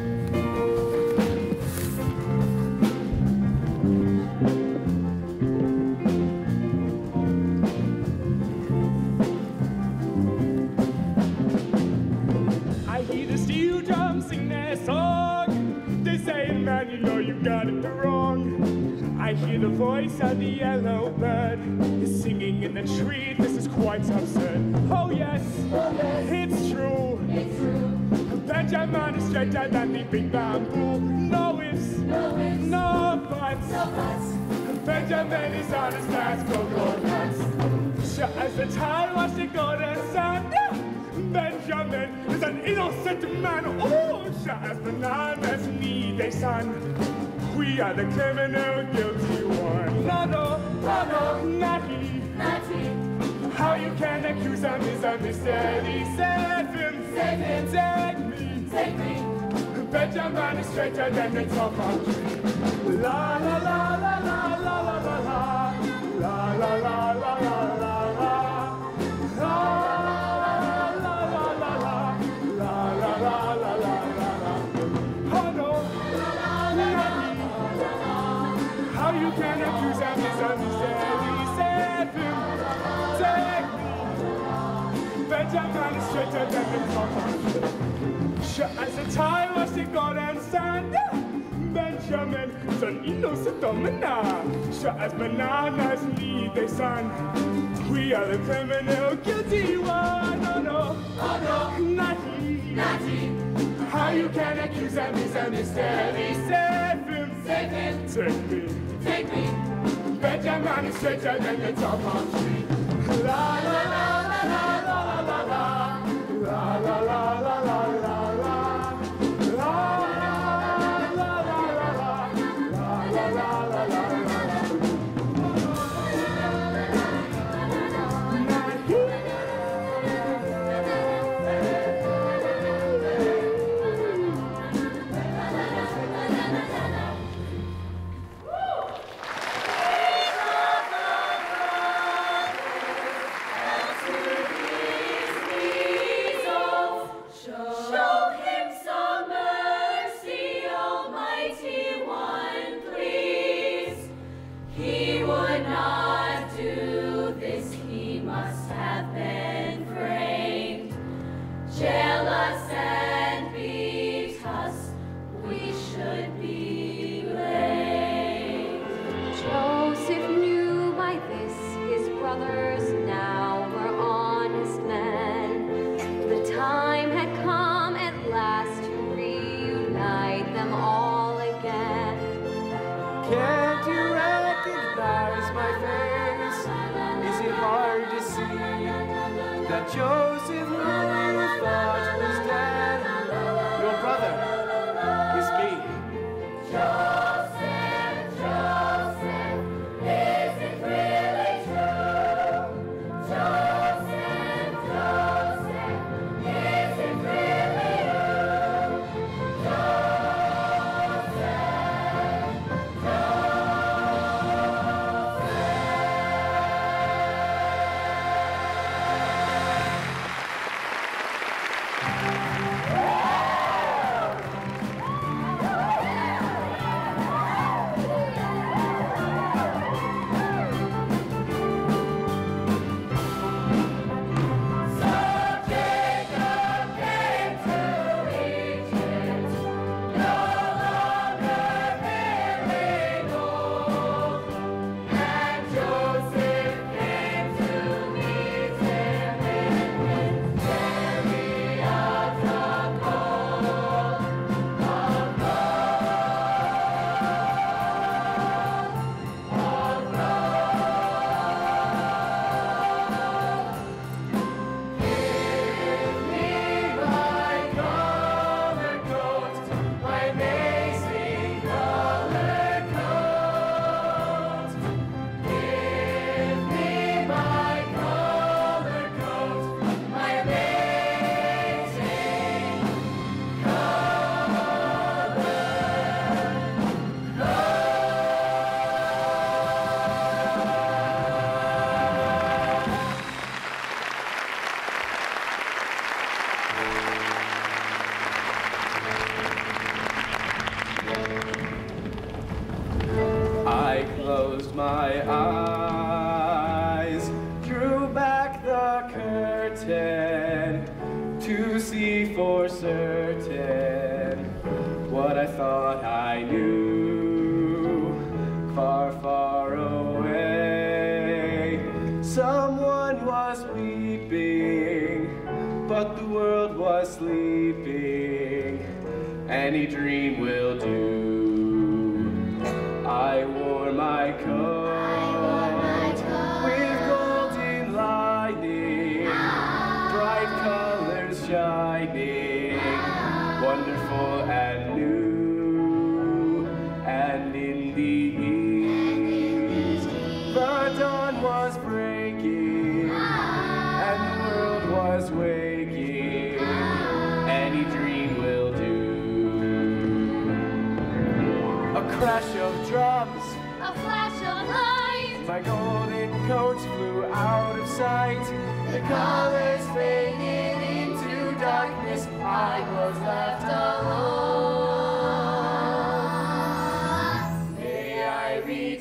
I hear the steel drums sing their song. They say, man, you know you got it wrong. I hear the voice of the yellow bird is singing in the tree. This is quite absurd. Oh yes, it's true. Benjamin is straighter than the big bamboo. Benjamin is on his last go-go nuts. Sure as the tide washed the golden sun. Benjamin is an innocent man. Oh, sure as the bananas need a son. We are the criminal guilty one. No, no, no, no, not he. Not he. How you can accuse him is a mystery. Save him, Save him. take me. Take me. Benjamin is straighter than the top of tree. La la la la la la la la la. La la la la la la la. La la la la la. La la la la la la. Oh no. How you can accuse him is a mystery. Save him, take me. Benjamin is straighter than the top of tree. Sure as the tide was the golden sand. Benjamin is an innocent man. Sure as bananas need a son. We are the criminal guilty one. Oh no, Oh no. not he. Not he. How you can accuse him is a mystery. Save him, Save him. take me. Take me. Benjamin is straighter than the top of tree. La la la la la la la la. La la la la la la la. La la la la la. La la la la la la. Show him some mercy, Almighty One, please. He would not do this, he must have been framed. Jealous and beat us, we should be blamed. Joseph knew by this his brothers now were honest men. The time had come at last to reunite them all again. Can't you recognize my face? Is it hard to see that Joseph, who you thought was dead, your brother is gay? Joseph, Joseph, is it really true? Joseph, Joseph, is it really you? I closed my eyes, drew back the curtain to see for certain what I thought I knew. Far, far away, someone was weeping, but the world was sleeping. Any dream will do. I I wore my coat with golden lining, bright colors shining, wonderful and new. And in the east, the dawn was breaking, and the world was waking. Any dream will do. A crash of drums, A flash of light. my golden coat flew out of sight. The colors faded into darkness. I was left alone. May I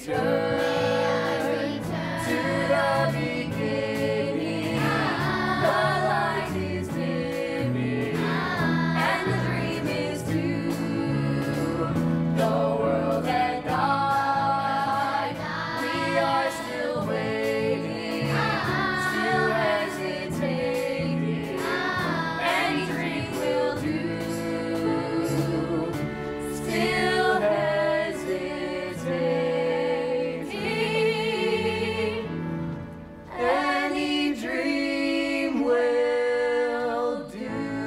return to the beginning. The light is dimming, and the dream is due. The world and I, we are still waiting, still hesitating. Any dream will do. Still hesitating. Any dream will do.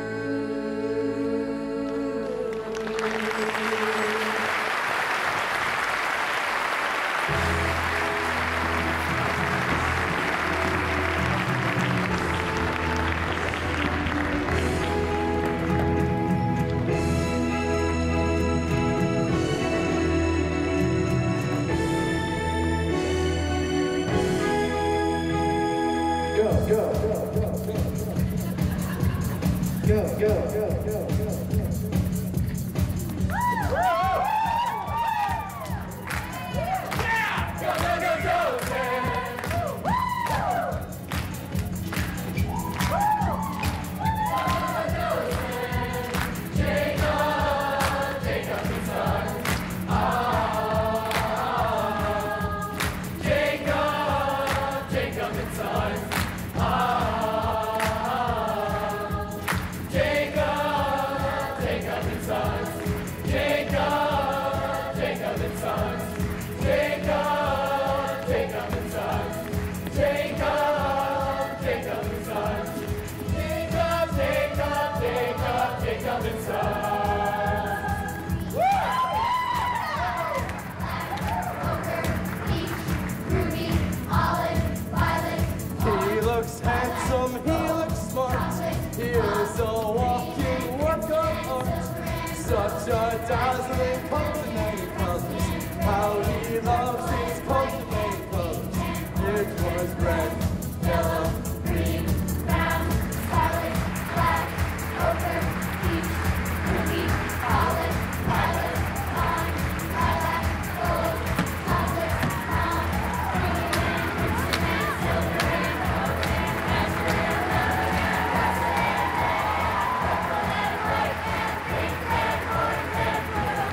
He looks handsome, he looks smart. He is a walking work of art. Such a dazzling coat in many colors. How he loves his coat in many colors. It was red, yellow, Green, brown, scarlet, black, ochre, peach, ruby, olive, violet, lime, lilac, gold, chocolate, brown, green and crimson and silver and gold and raspberry and lemon and russet and red, purple and white and pink and orange and blue.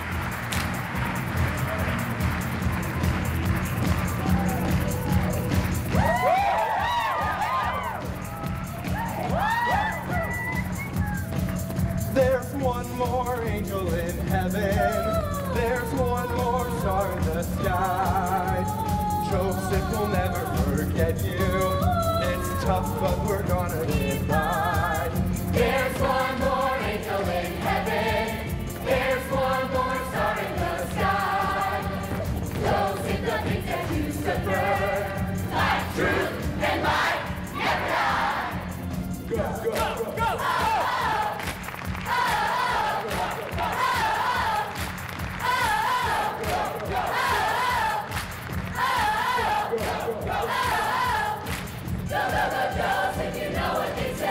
There's one more angel in heaven. There's one more star in the sky. Joseph will never forget you. It's tough, but we're gonna get by. There's one more angel in heaven. There's one more star in the sky. Those in the things that used to burn. Like truth and light never die. Go, go, go, go! Go, go, go, Joseph, you know what they say.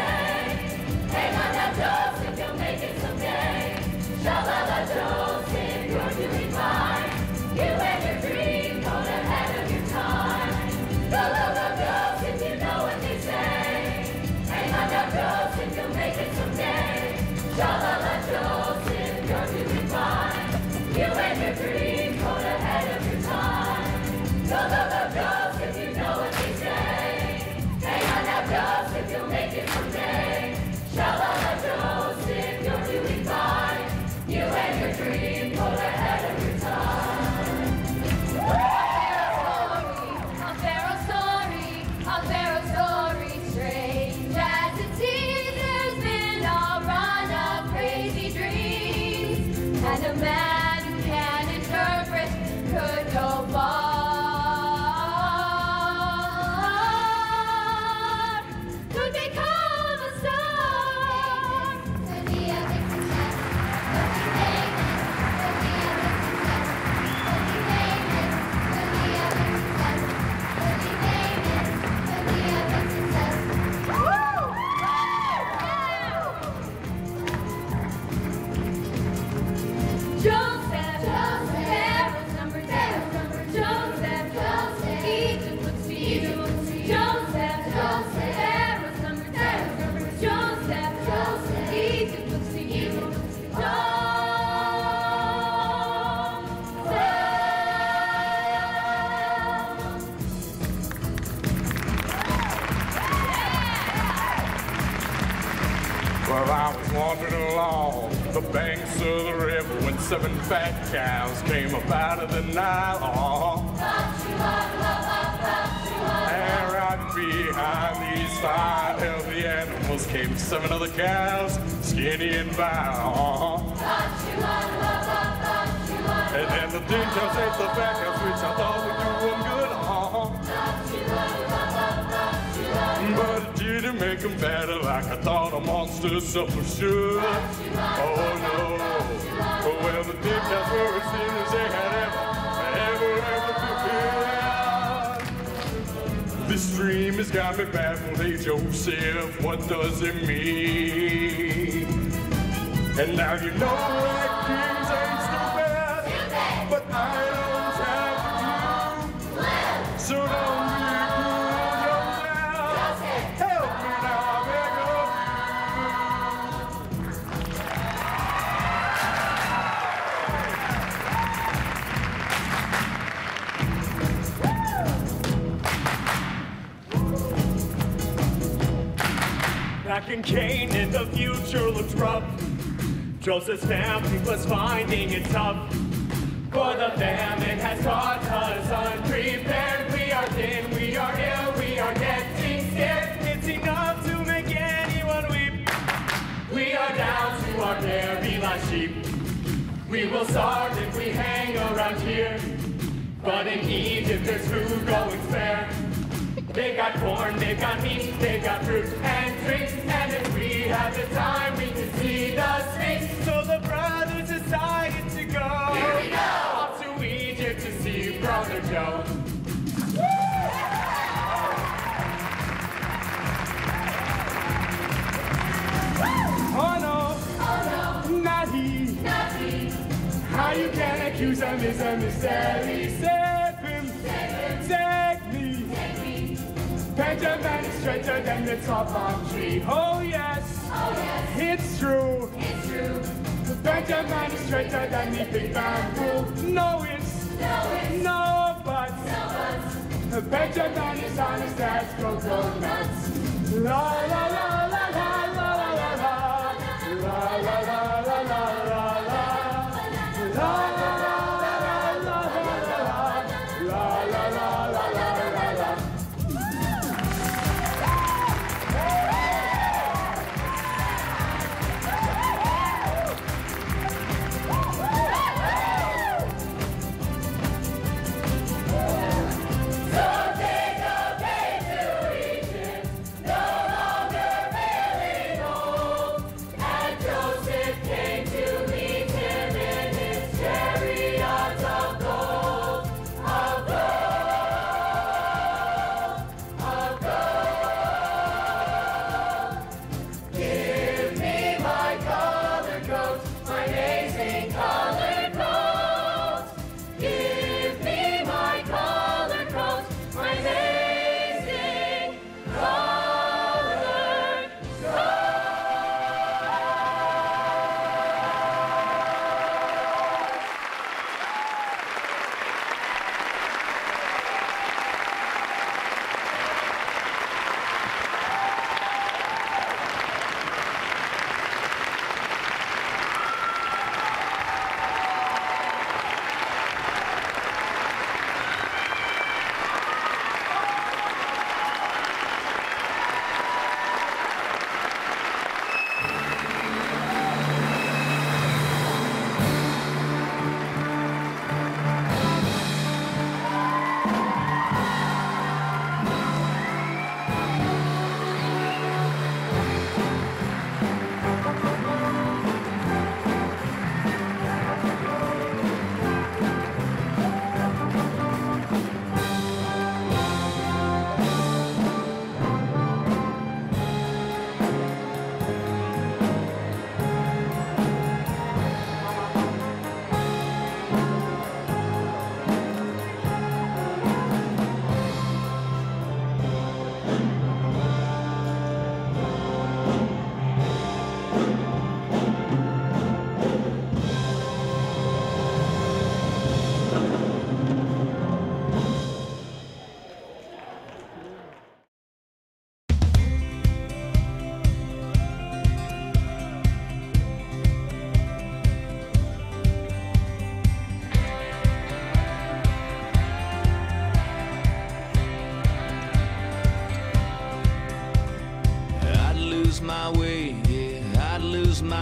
and a man who can interpret could go far. Could become a star. Could be a big success. Could be famous. Could be a big success. Could be famous. Could be a big success. Could be famous. Could be a big success. Joseph, Pharaoh's number 10. Joseph, Egypt would see. Joseph, Pharaoh's number 10. Joseph, Egypt would see. Well, I was wandering along the banks of the river when 7 fat cows came up out of the Nile. And right behind these 5 healthy animals came 7 other cows, skinny and vile. And then the details ate the fat cows, which I thought would do them good. But it didn't make them better like I thought a monster supper should. Oh no. Well, the details were as thin as they had ever been. This dream has got me baffled. Hey, Joseph, what does it mean? And now you know that dreams ain't stupid, but I don't have a clue. So don't be cruel, Joseph. Help me now, I beg of you. Back in Canaan, the future looked rough. Joseph's family was finding it tough. For the famine has caught us unprepared. We are thin, we are ill, we are getting scared. It's enough to make anyone weep. We are down to our very last sheep. We will starve if we hang around here. But in Egypt there's food going spare. They got corn, they got meat, they got fruit and drinks. And if we have the time, we can see the Sphinx. So the brothers decided to go. Here we go! Off to Egypt to see Brother Joe. Oh no, not he. How you can accuse him is a mystery. Save him, take me. Benjamin is straighter than the top palm tree. Oh yes, it's true. Benjamin is straighter than the big bamboo. No, it's no buts. Benjamin is honest as coconuts. La la la la la la la la la la la la la la la la. So take a page to Egypt, no longer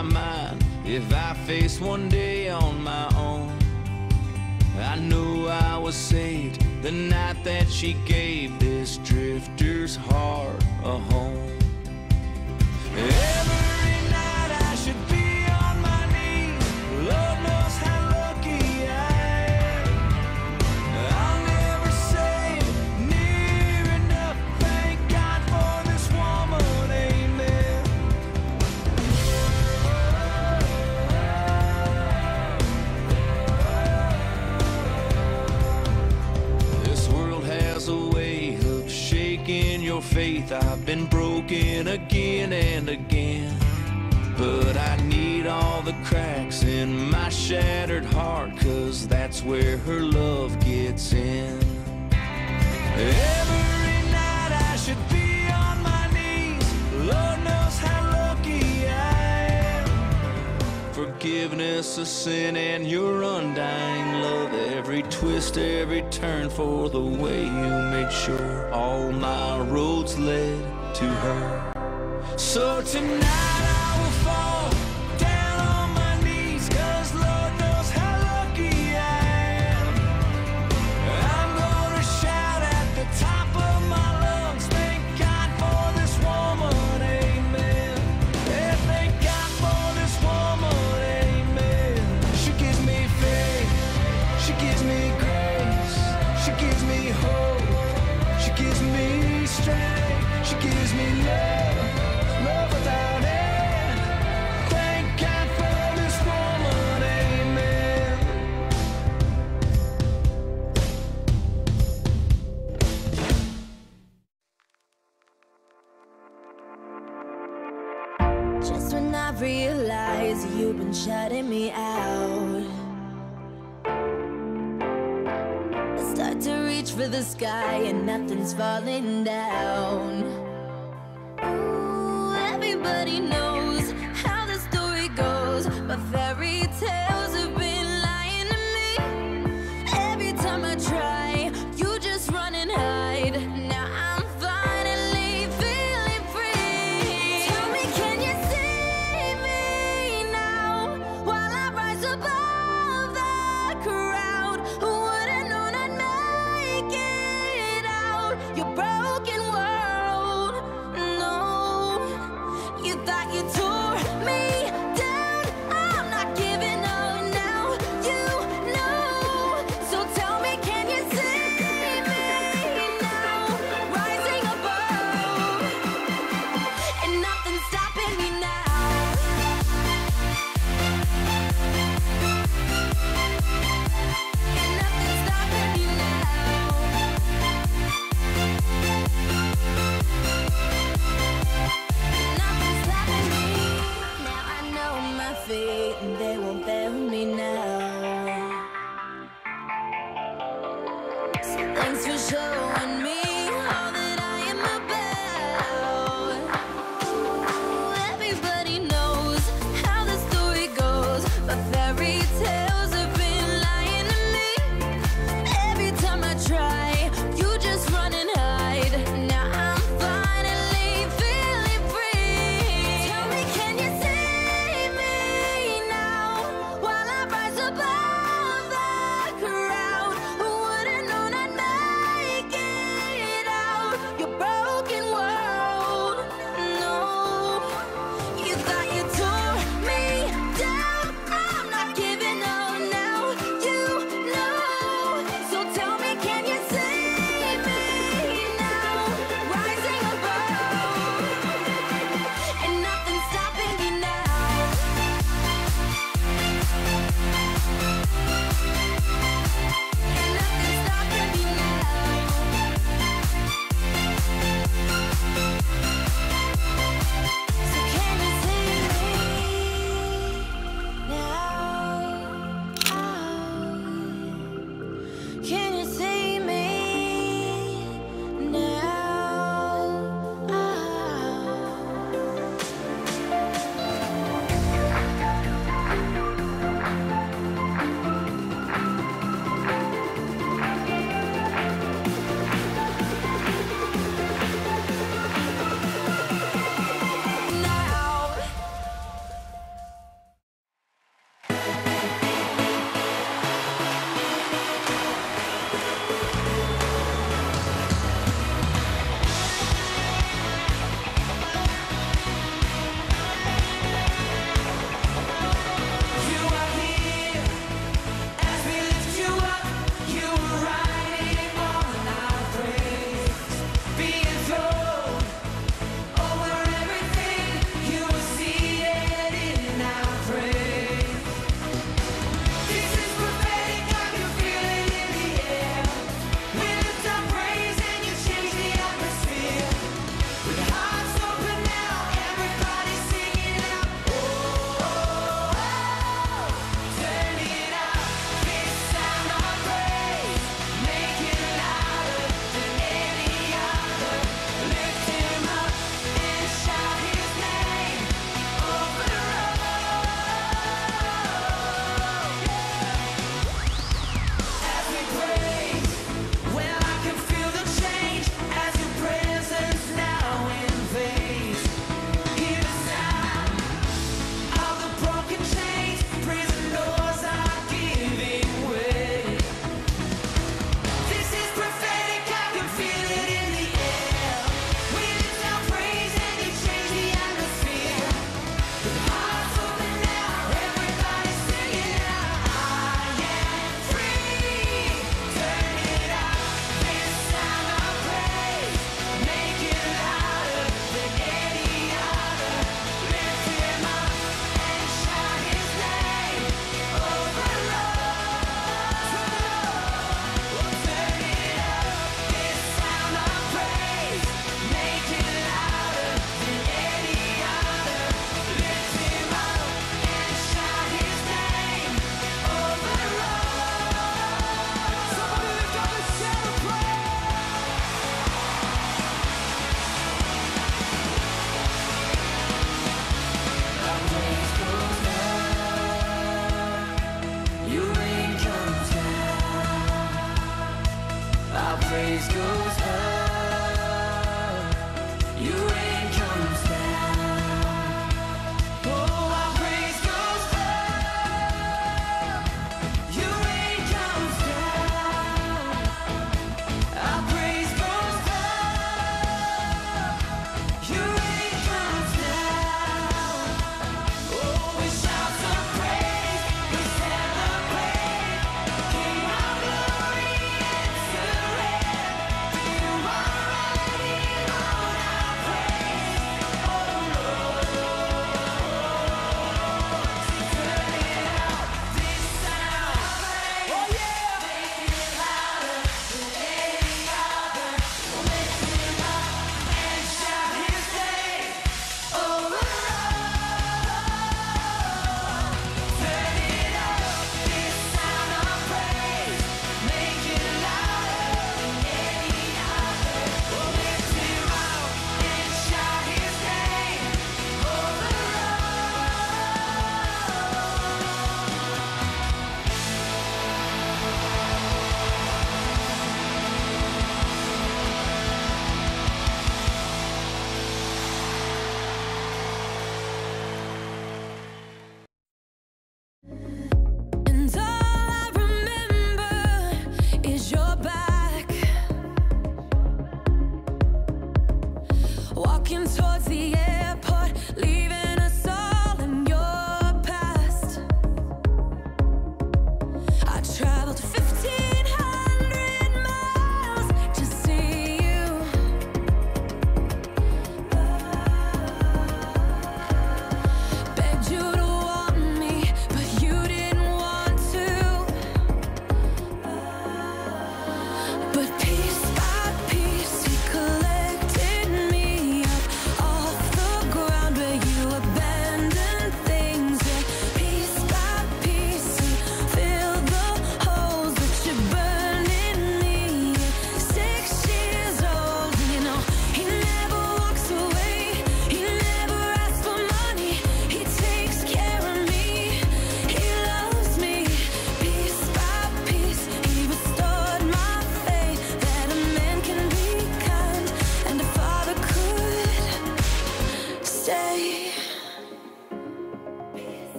my mind if I face one day on my own. I knew I was saved the night that she gave this drifter's heart a home. Every night I should be on my knees. Lord knows how lucky I am. I'll never say near enough. Thank God for this woman, amen. This world has a way of shaking your faith. I've been broken again and again, but I need all the cracks in my shattered heart, 'cause that's where her love gets in. Every night I should be on my knees. Lord knows how lucky I am. Forgiveness of sin and your undying love. Every twist, every turn for the way you made sure all my roads led to her. So tonight I will fall down on my knees, 'cause Lord knows how lucky I am. I'm gonna shout at the top of my lungs, thank God for this woman, amen. Yeah, thank God for this woman, amen. She gives me faith, she gives me grace, she gives me hope, she gives me strength, she gives me love, love without end. Thank God for this woman, amen. Just when I realize you've been shutting me out, I start to reach for the sky and nothing's falling down. Ooh, everybody knows how the story goes, but fairy tales have been lying to me. Every time I try, you just run and hide. Now I'm finally feeling free. Tell me, can you see me now while I rise above the crowd? Who would've known I'd make it out your broken world? No, you thought you tore me down. I'm not giving up now, you know. So tell me, can you see me now, rising above, and nothing's stopping me now. And nothing's stopping me now. Nothing's stopping me. Now I know my fate, and they won't fail me now. So thanks for showing me all that I am about. Ooh, everybody knows how the story goes, but fairy tales have been lying to me. Every time I try, you just run and hide. Now I'm finally feeling free. Tell me, can you see me now while I rise above the crowd? Who would've known I'd make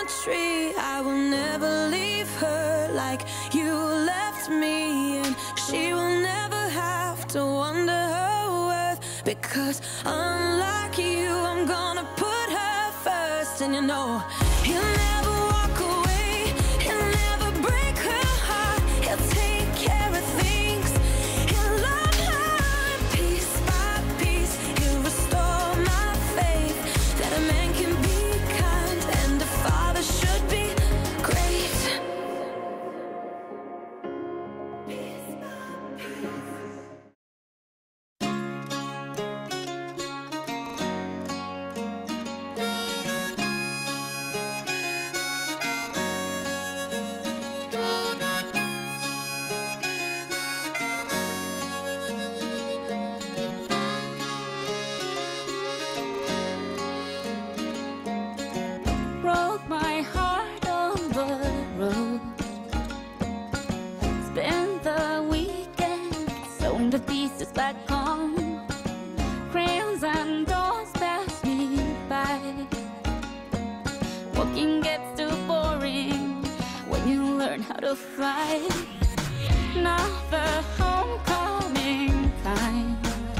country. I will never leave her like you left me, and she will never have to wonder her worth, because unlike you, I'm gonna put her first. And you know he'll never walk away, he'll never break her heart, he'll take care of things, he'll love her, and piece by piece he'll restore my faith that a man can be kind and a father should be great. Piece by piece. Broke my heart on the road. Spent the weekend sewing the pieces back home. Crayons and dolls pass me by. Walking gets too boring when you learn how to fly. Now the homecoming time.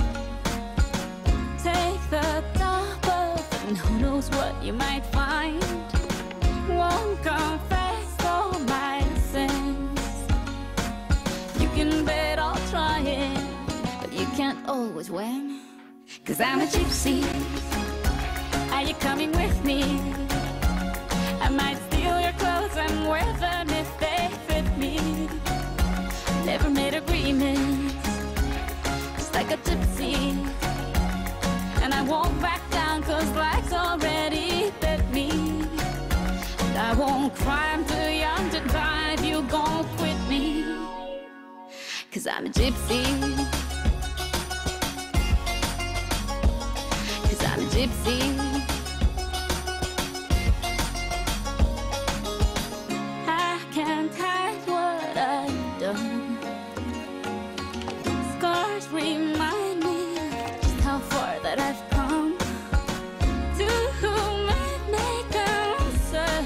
Take the top off and who knows what you might find. Won't confess all my sins. You can bet I'll try it, but you can't always win. 'Cause I'm a gypsy. Are you coming with me? I might steal your clothes and wear them if they fit me. Never made agreements, just like a gypsy. And I won't back down 'cause life's already bit me. And I won't cry, I'm too young to drive, you gon' quit me. 'Cause I'm a gypsy. 'Cause I'm a gypsy. I can't hide what I've done. Scars remind me just how far that I've come. To whom it may concern,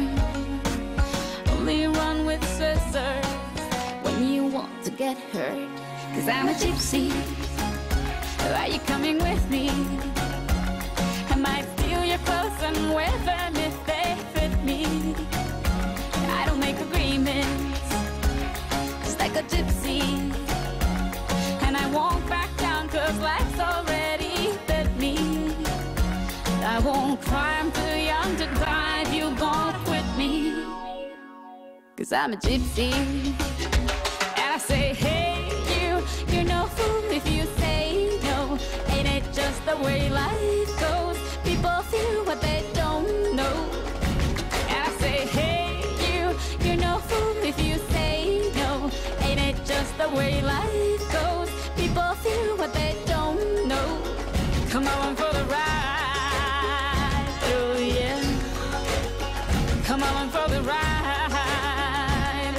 only run with scissors when you want to get hurt. 'Cause I'm a gypsy. Are you coming with me? I might steal your clothes and wear them if they fit me. I don't make agreements, just like a gypsy. And I won't back down 'cause life's already bit me. I won't cry, I'm too young to drive, you gon' quit me. 'Cause I'm a gypsy. And I say, hey, you're no fool if you say no. Ain't it just the way life goes? People feel what they don't know. And I say, hey, you're no fool if you say no. Ain't it just the way life goes? People feel what they don't know. Come on for the ride, oh yeah. Come on for the ride,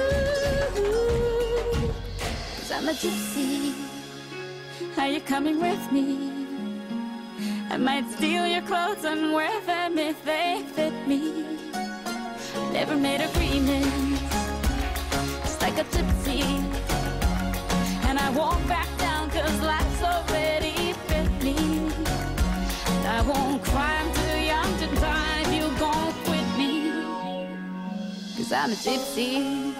ooh. 'Cause I'm a gypsy. Are you coming with me? I might steal your clothes and wear them if they fit me. Never made agreements, just like a gypsy. And I won't back down 'cause life's already bit me. I won't cry, I'm too young to drive, you gon' quit me. 'Cause I'm a gypsy.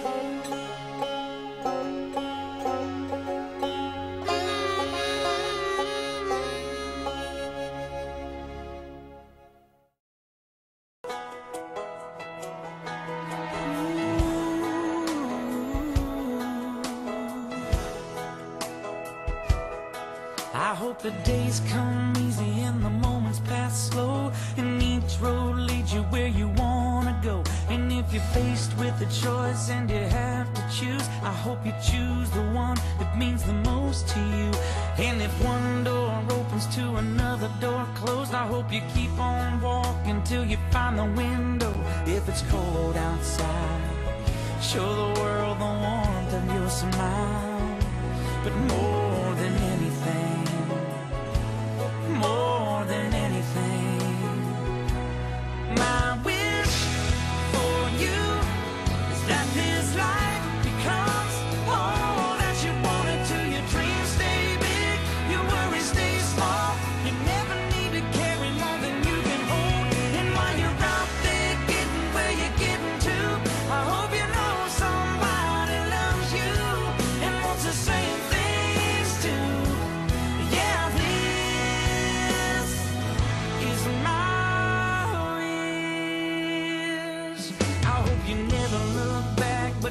I hope the days come easy and the moments pass slow, and each road leads you where you wanna go. And if you're faced with a choice and you have to choose, I hope you choose the one that means the most to you. And if one door opens to another door closed, I hope you keep on walking till you find the window. If it's cold outside, show the world the warmth of your smile. But more than anything, more than anything, my wish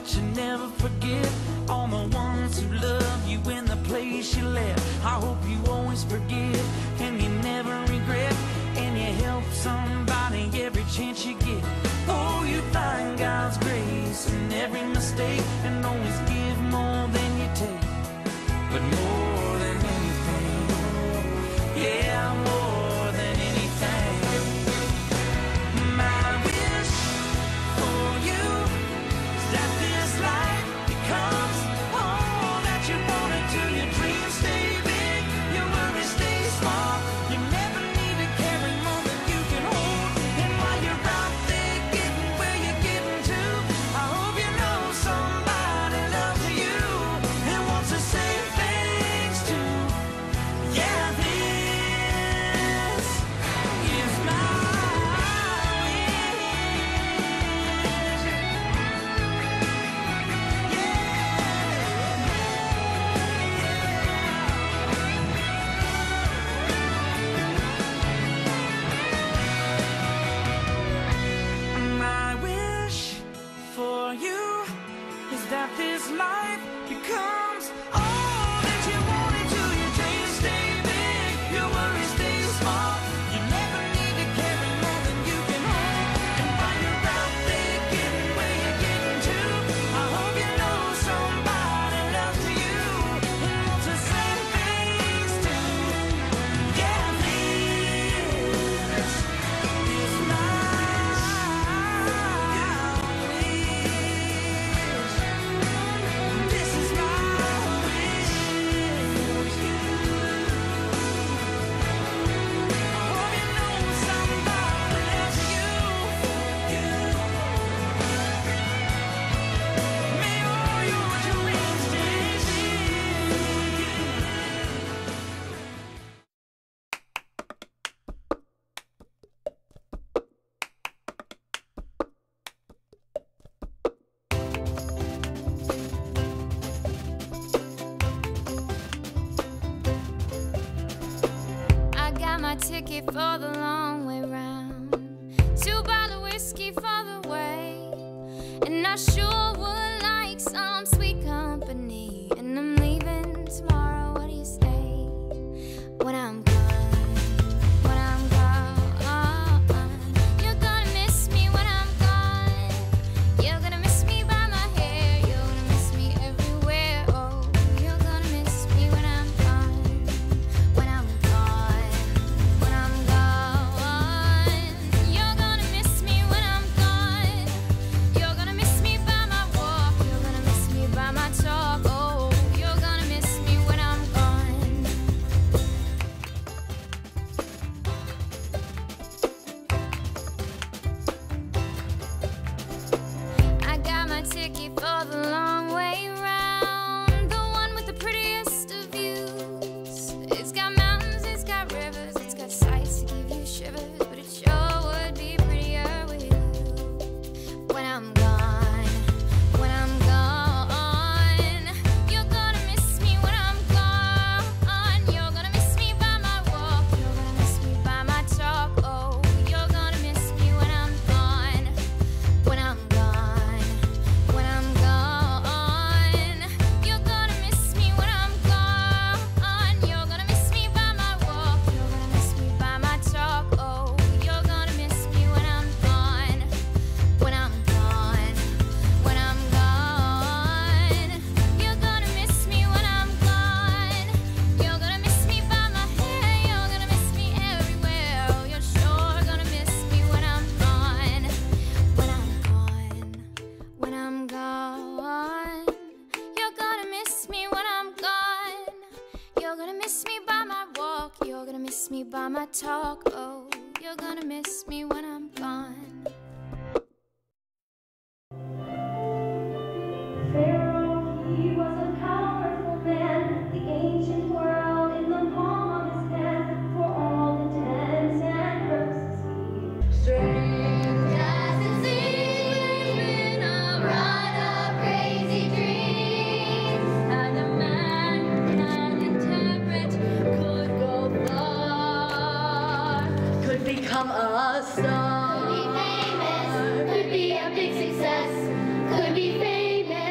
that you never forget all the ones who love you in the place you left. I hope you always forgive and you never regret, and you help somebody every chance you get. Oh, you find God's grace in every mistake and always give more than you take. But more than anything, yeah, more than anything, my wish for you is that this life becomes all that you wanted to. Your dreams stay big, your worries stay small. You never need to carry more than you can hold. And while you're out there getting where you're getting to, I hope you know somebody loves you and wants the same things too. Yeah, this is my My wish for you is that this life becomes all that you wanted to. Your dreams stay big, your worries stay small. You never need to carry more than you can hold. And while you're out there getting where you're getting to, I hope you know somebody loves you and wants the same things too. Yeah, this is my This is my wish. I hope you know somebody loves you. May all your dreams stay big. I got my ticket for the long way round. 2 bottle whiskey for the way. And I sure would like some sweet company. And I'm leaving tomorrow, what do you say? When I'm gone, when I'm gone, you're gonna miss me when I'm gone. You're gonna miss me by my hair. You're gonna miss me everywhere. Oh, you're gonna miss me when I'm gone. When I'm gone, when I'm gone, you're gonna miss me when I'm gone. You're gonna miss me by my walk. You're gonna miss me by my talk. Oh, you're gonna miss me when I'm gone. I got my ticket for the long way round, the one with the prettiest of views. It's got mountains, it's got rivers, it's got sights to give you shivers, but it sure would be prettier with you. When I'm gone, when I'm gone, you're gonna miss me when I'm gone. You're gonna miss me by my walk, you're gonna miss me by my talk. Oh, you're gonna miss me when I'm gone. When I'm gone, when I'm gone, you're gonna miss me when I'm gone. You're gonna miss me by my walk, you're gonna miss me by my talk. Oh, you're gonna miss me when I'm gone. When I'm gone, when I'm gone, you're gonna miss me when I'm gone. You're gonna miss me by my hair, you're gonna miss me everywhere. Oh, you're sure gonna miss me when I'm gone. When I'm gone, when I'm gone, you're gonna miss me when I'm gone. You're gonna miss me by my walk, you're gonna miss me by my talk. Oh, you're gonna miss me when I'm gone. Pharaoh, he was a powerful man, the ancient world in the palm of his hand. For all intents and purposes, he strange as it seems, been a ride of crazy dreams. And a man who can interpret could go far, could become a star. Could be famous, could be a big success, could be famous.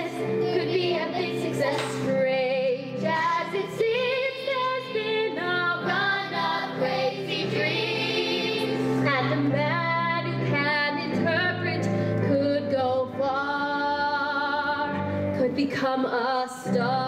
become a star.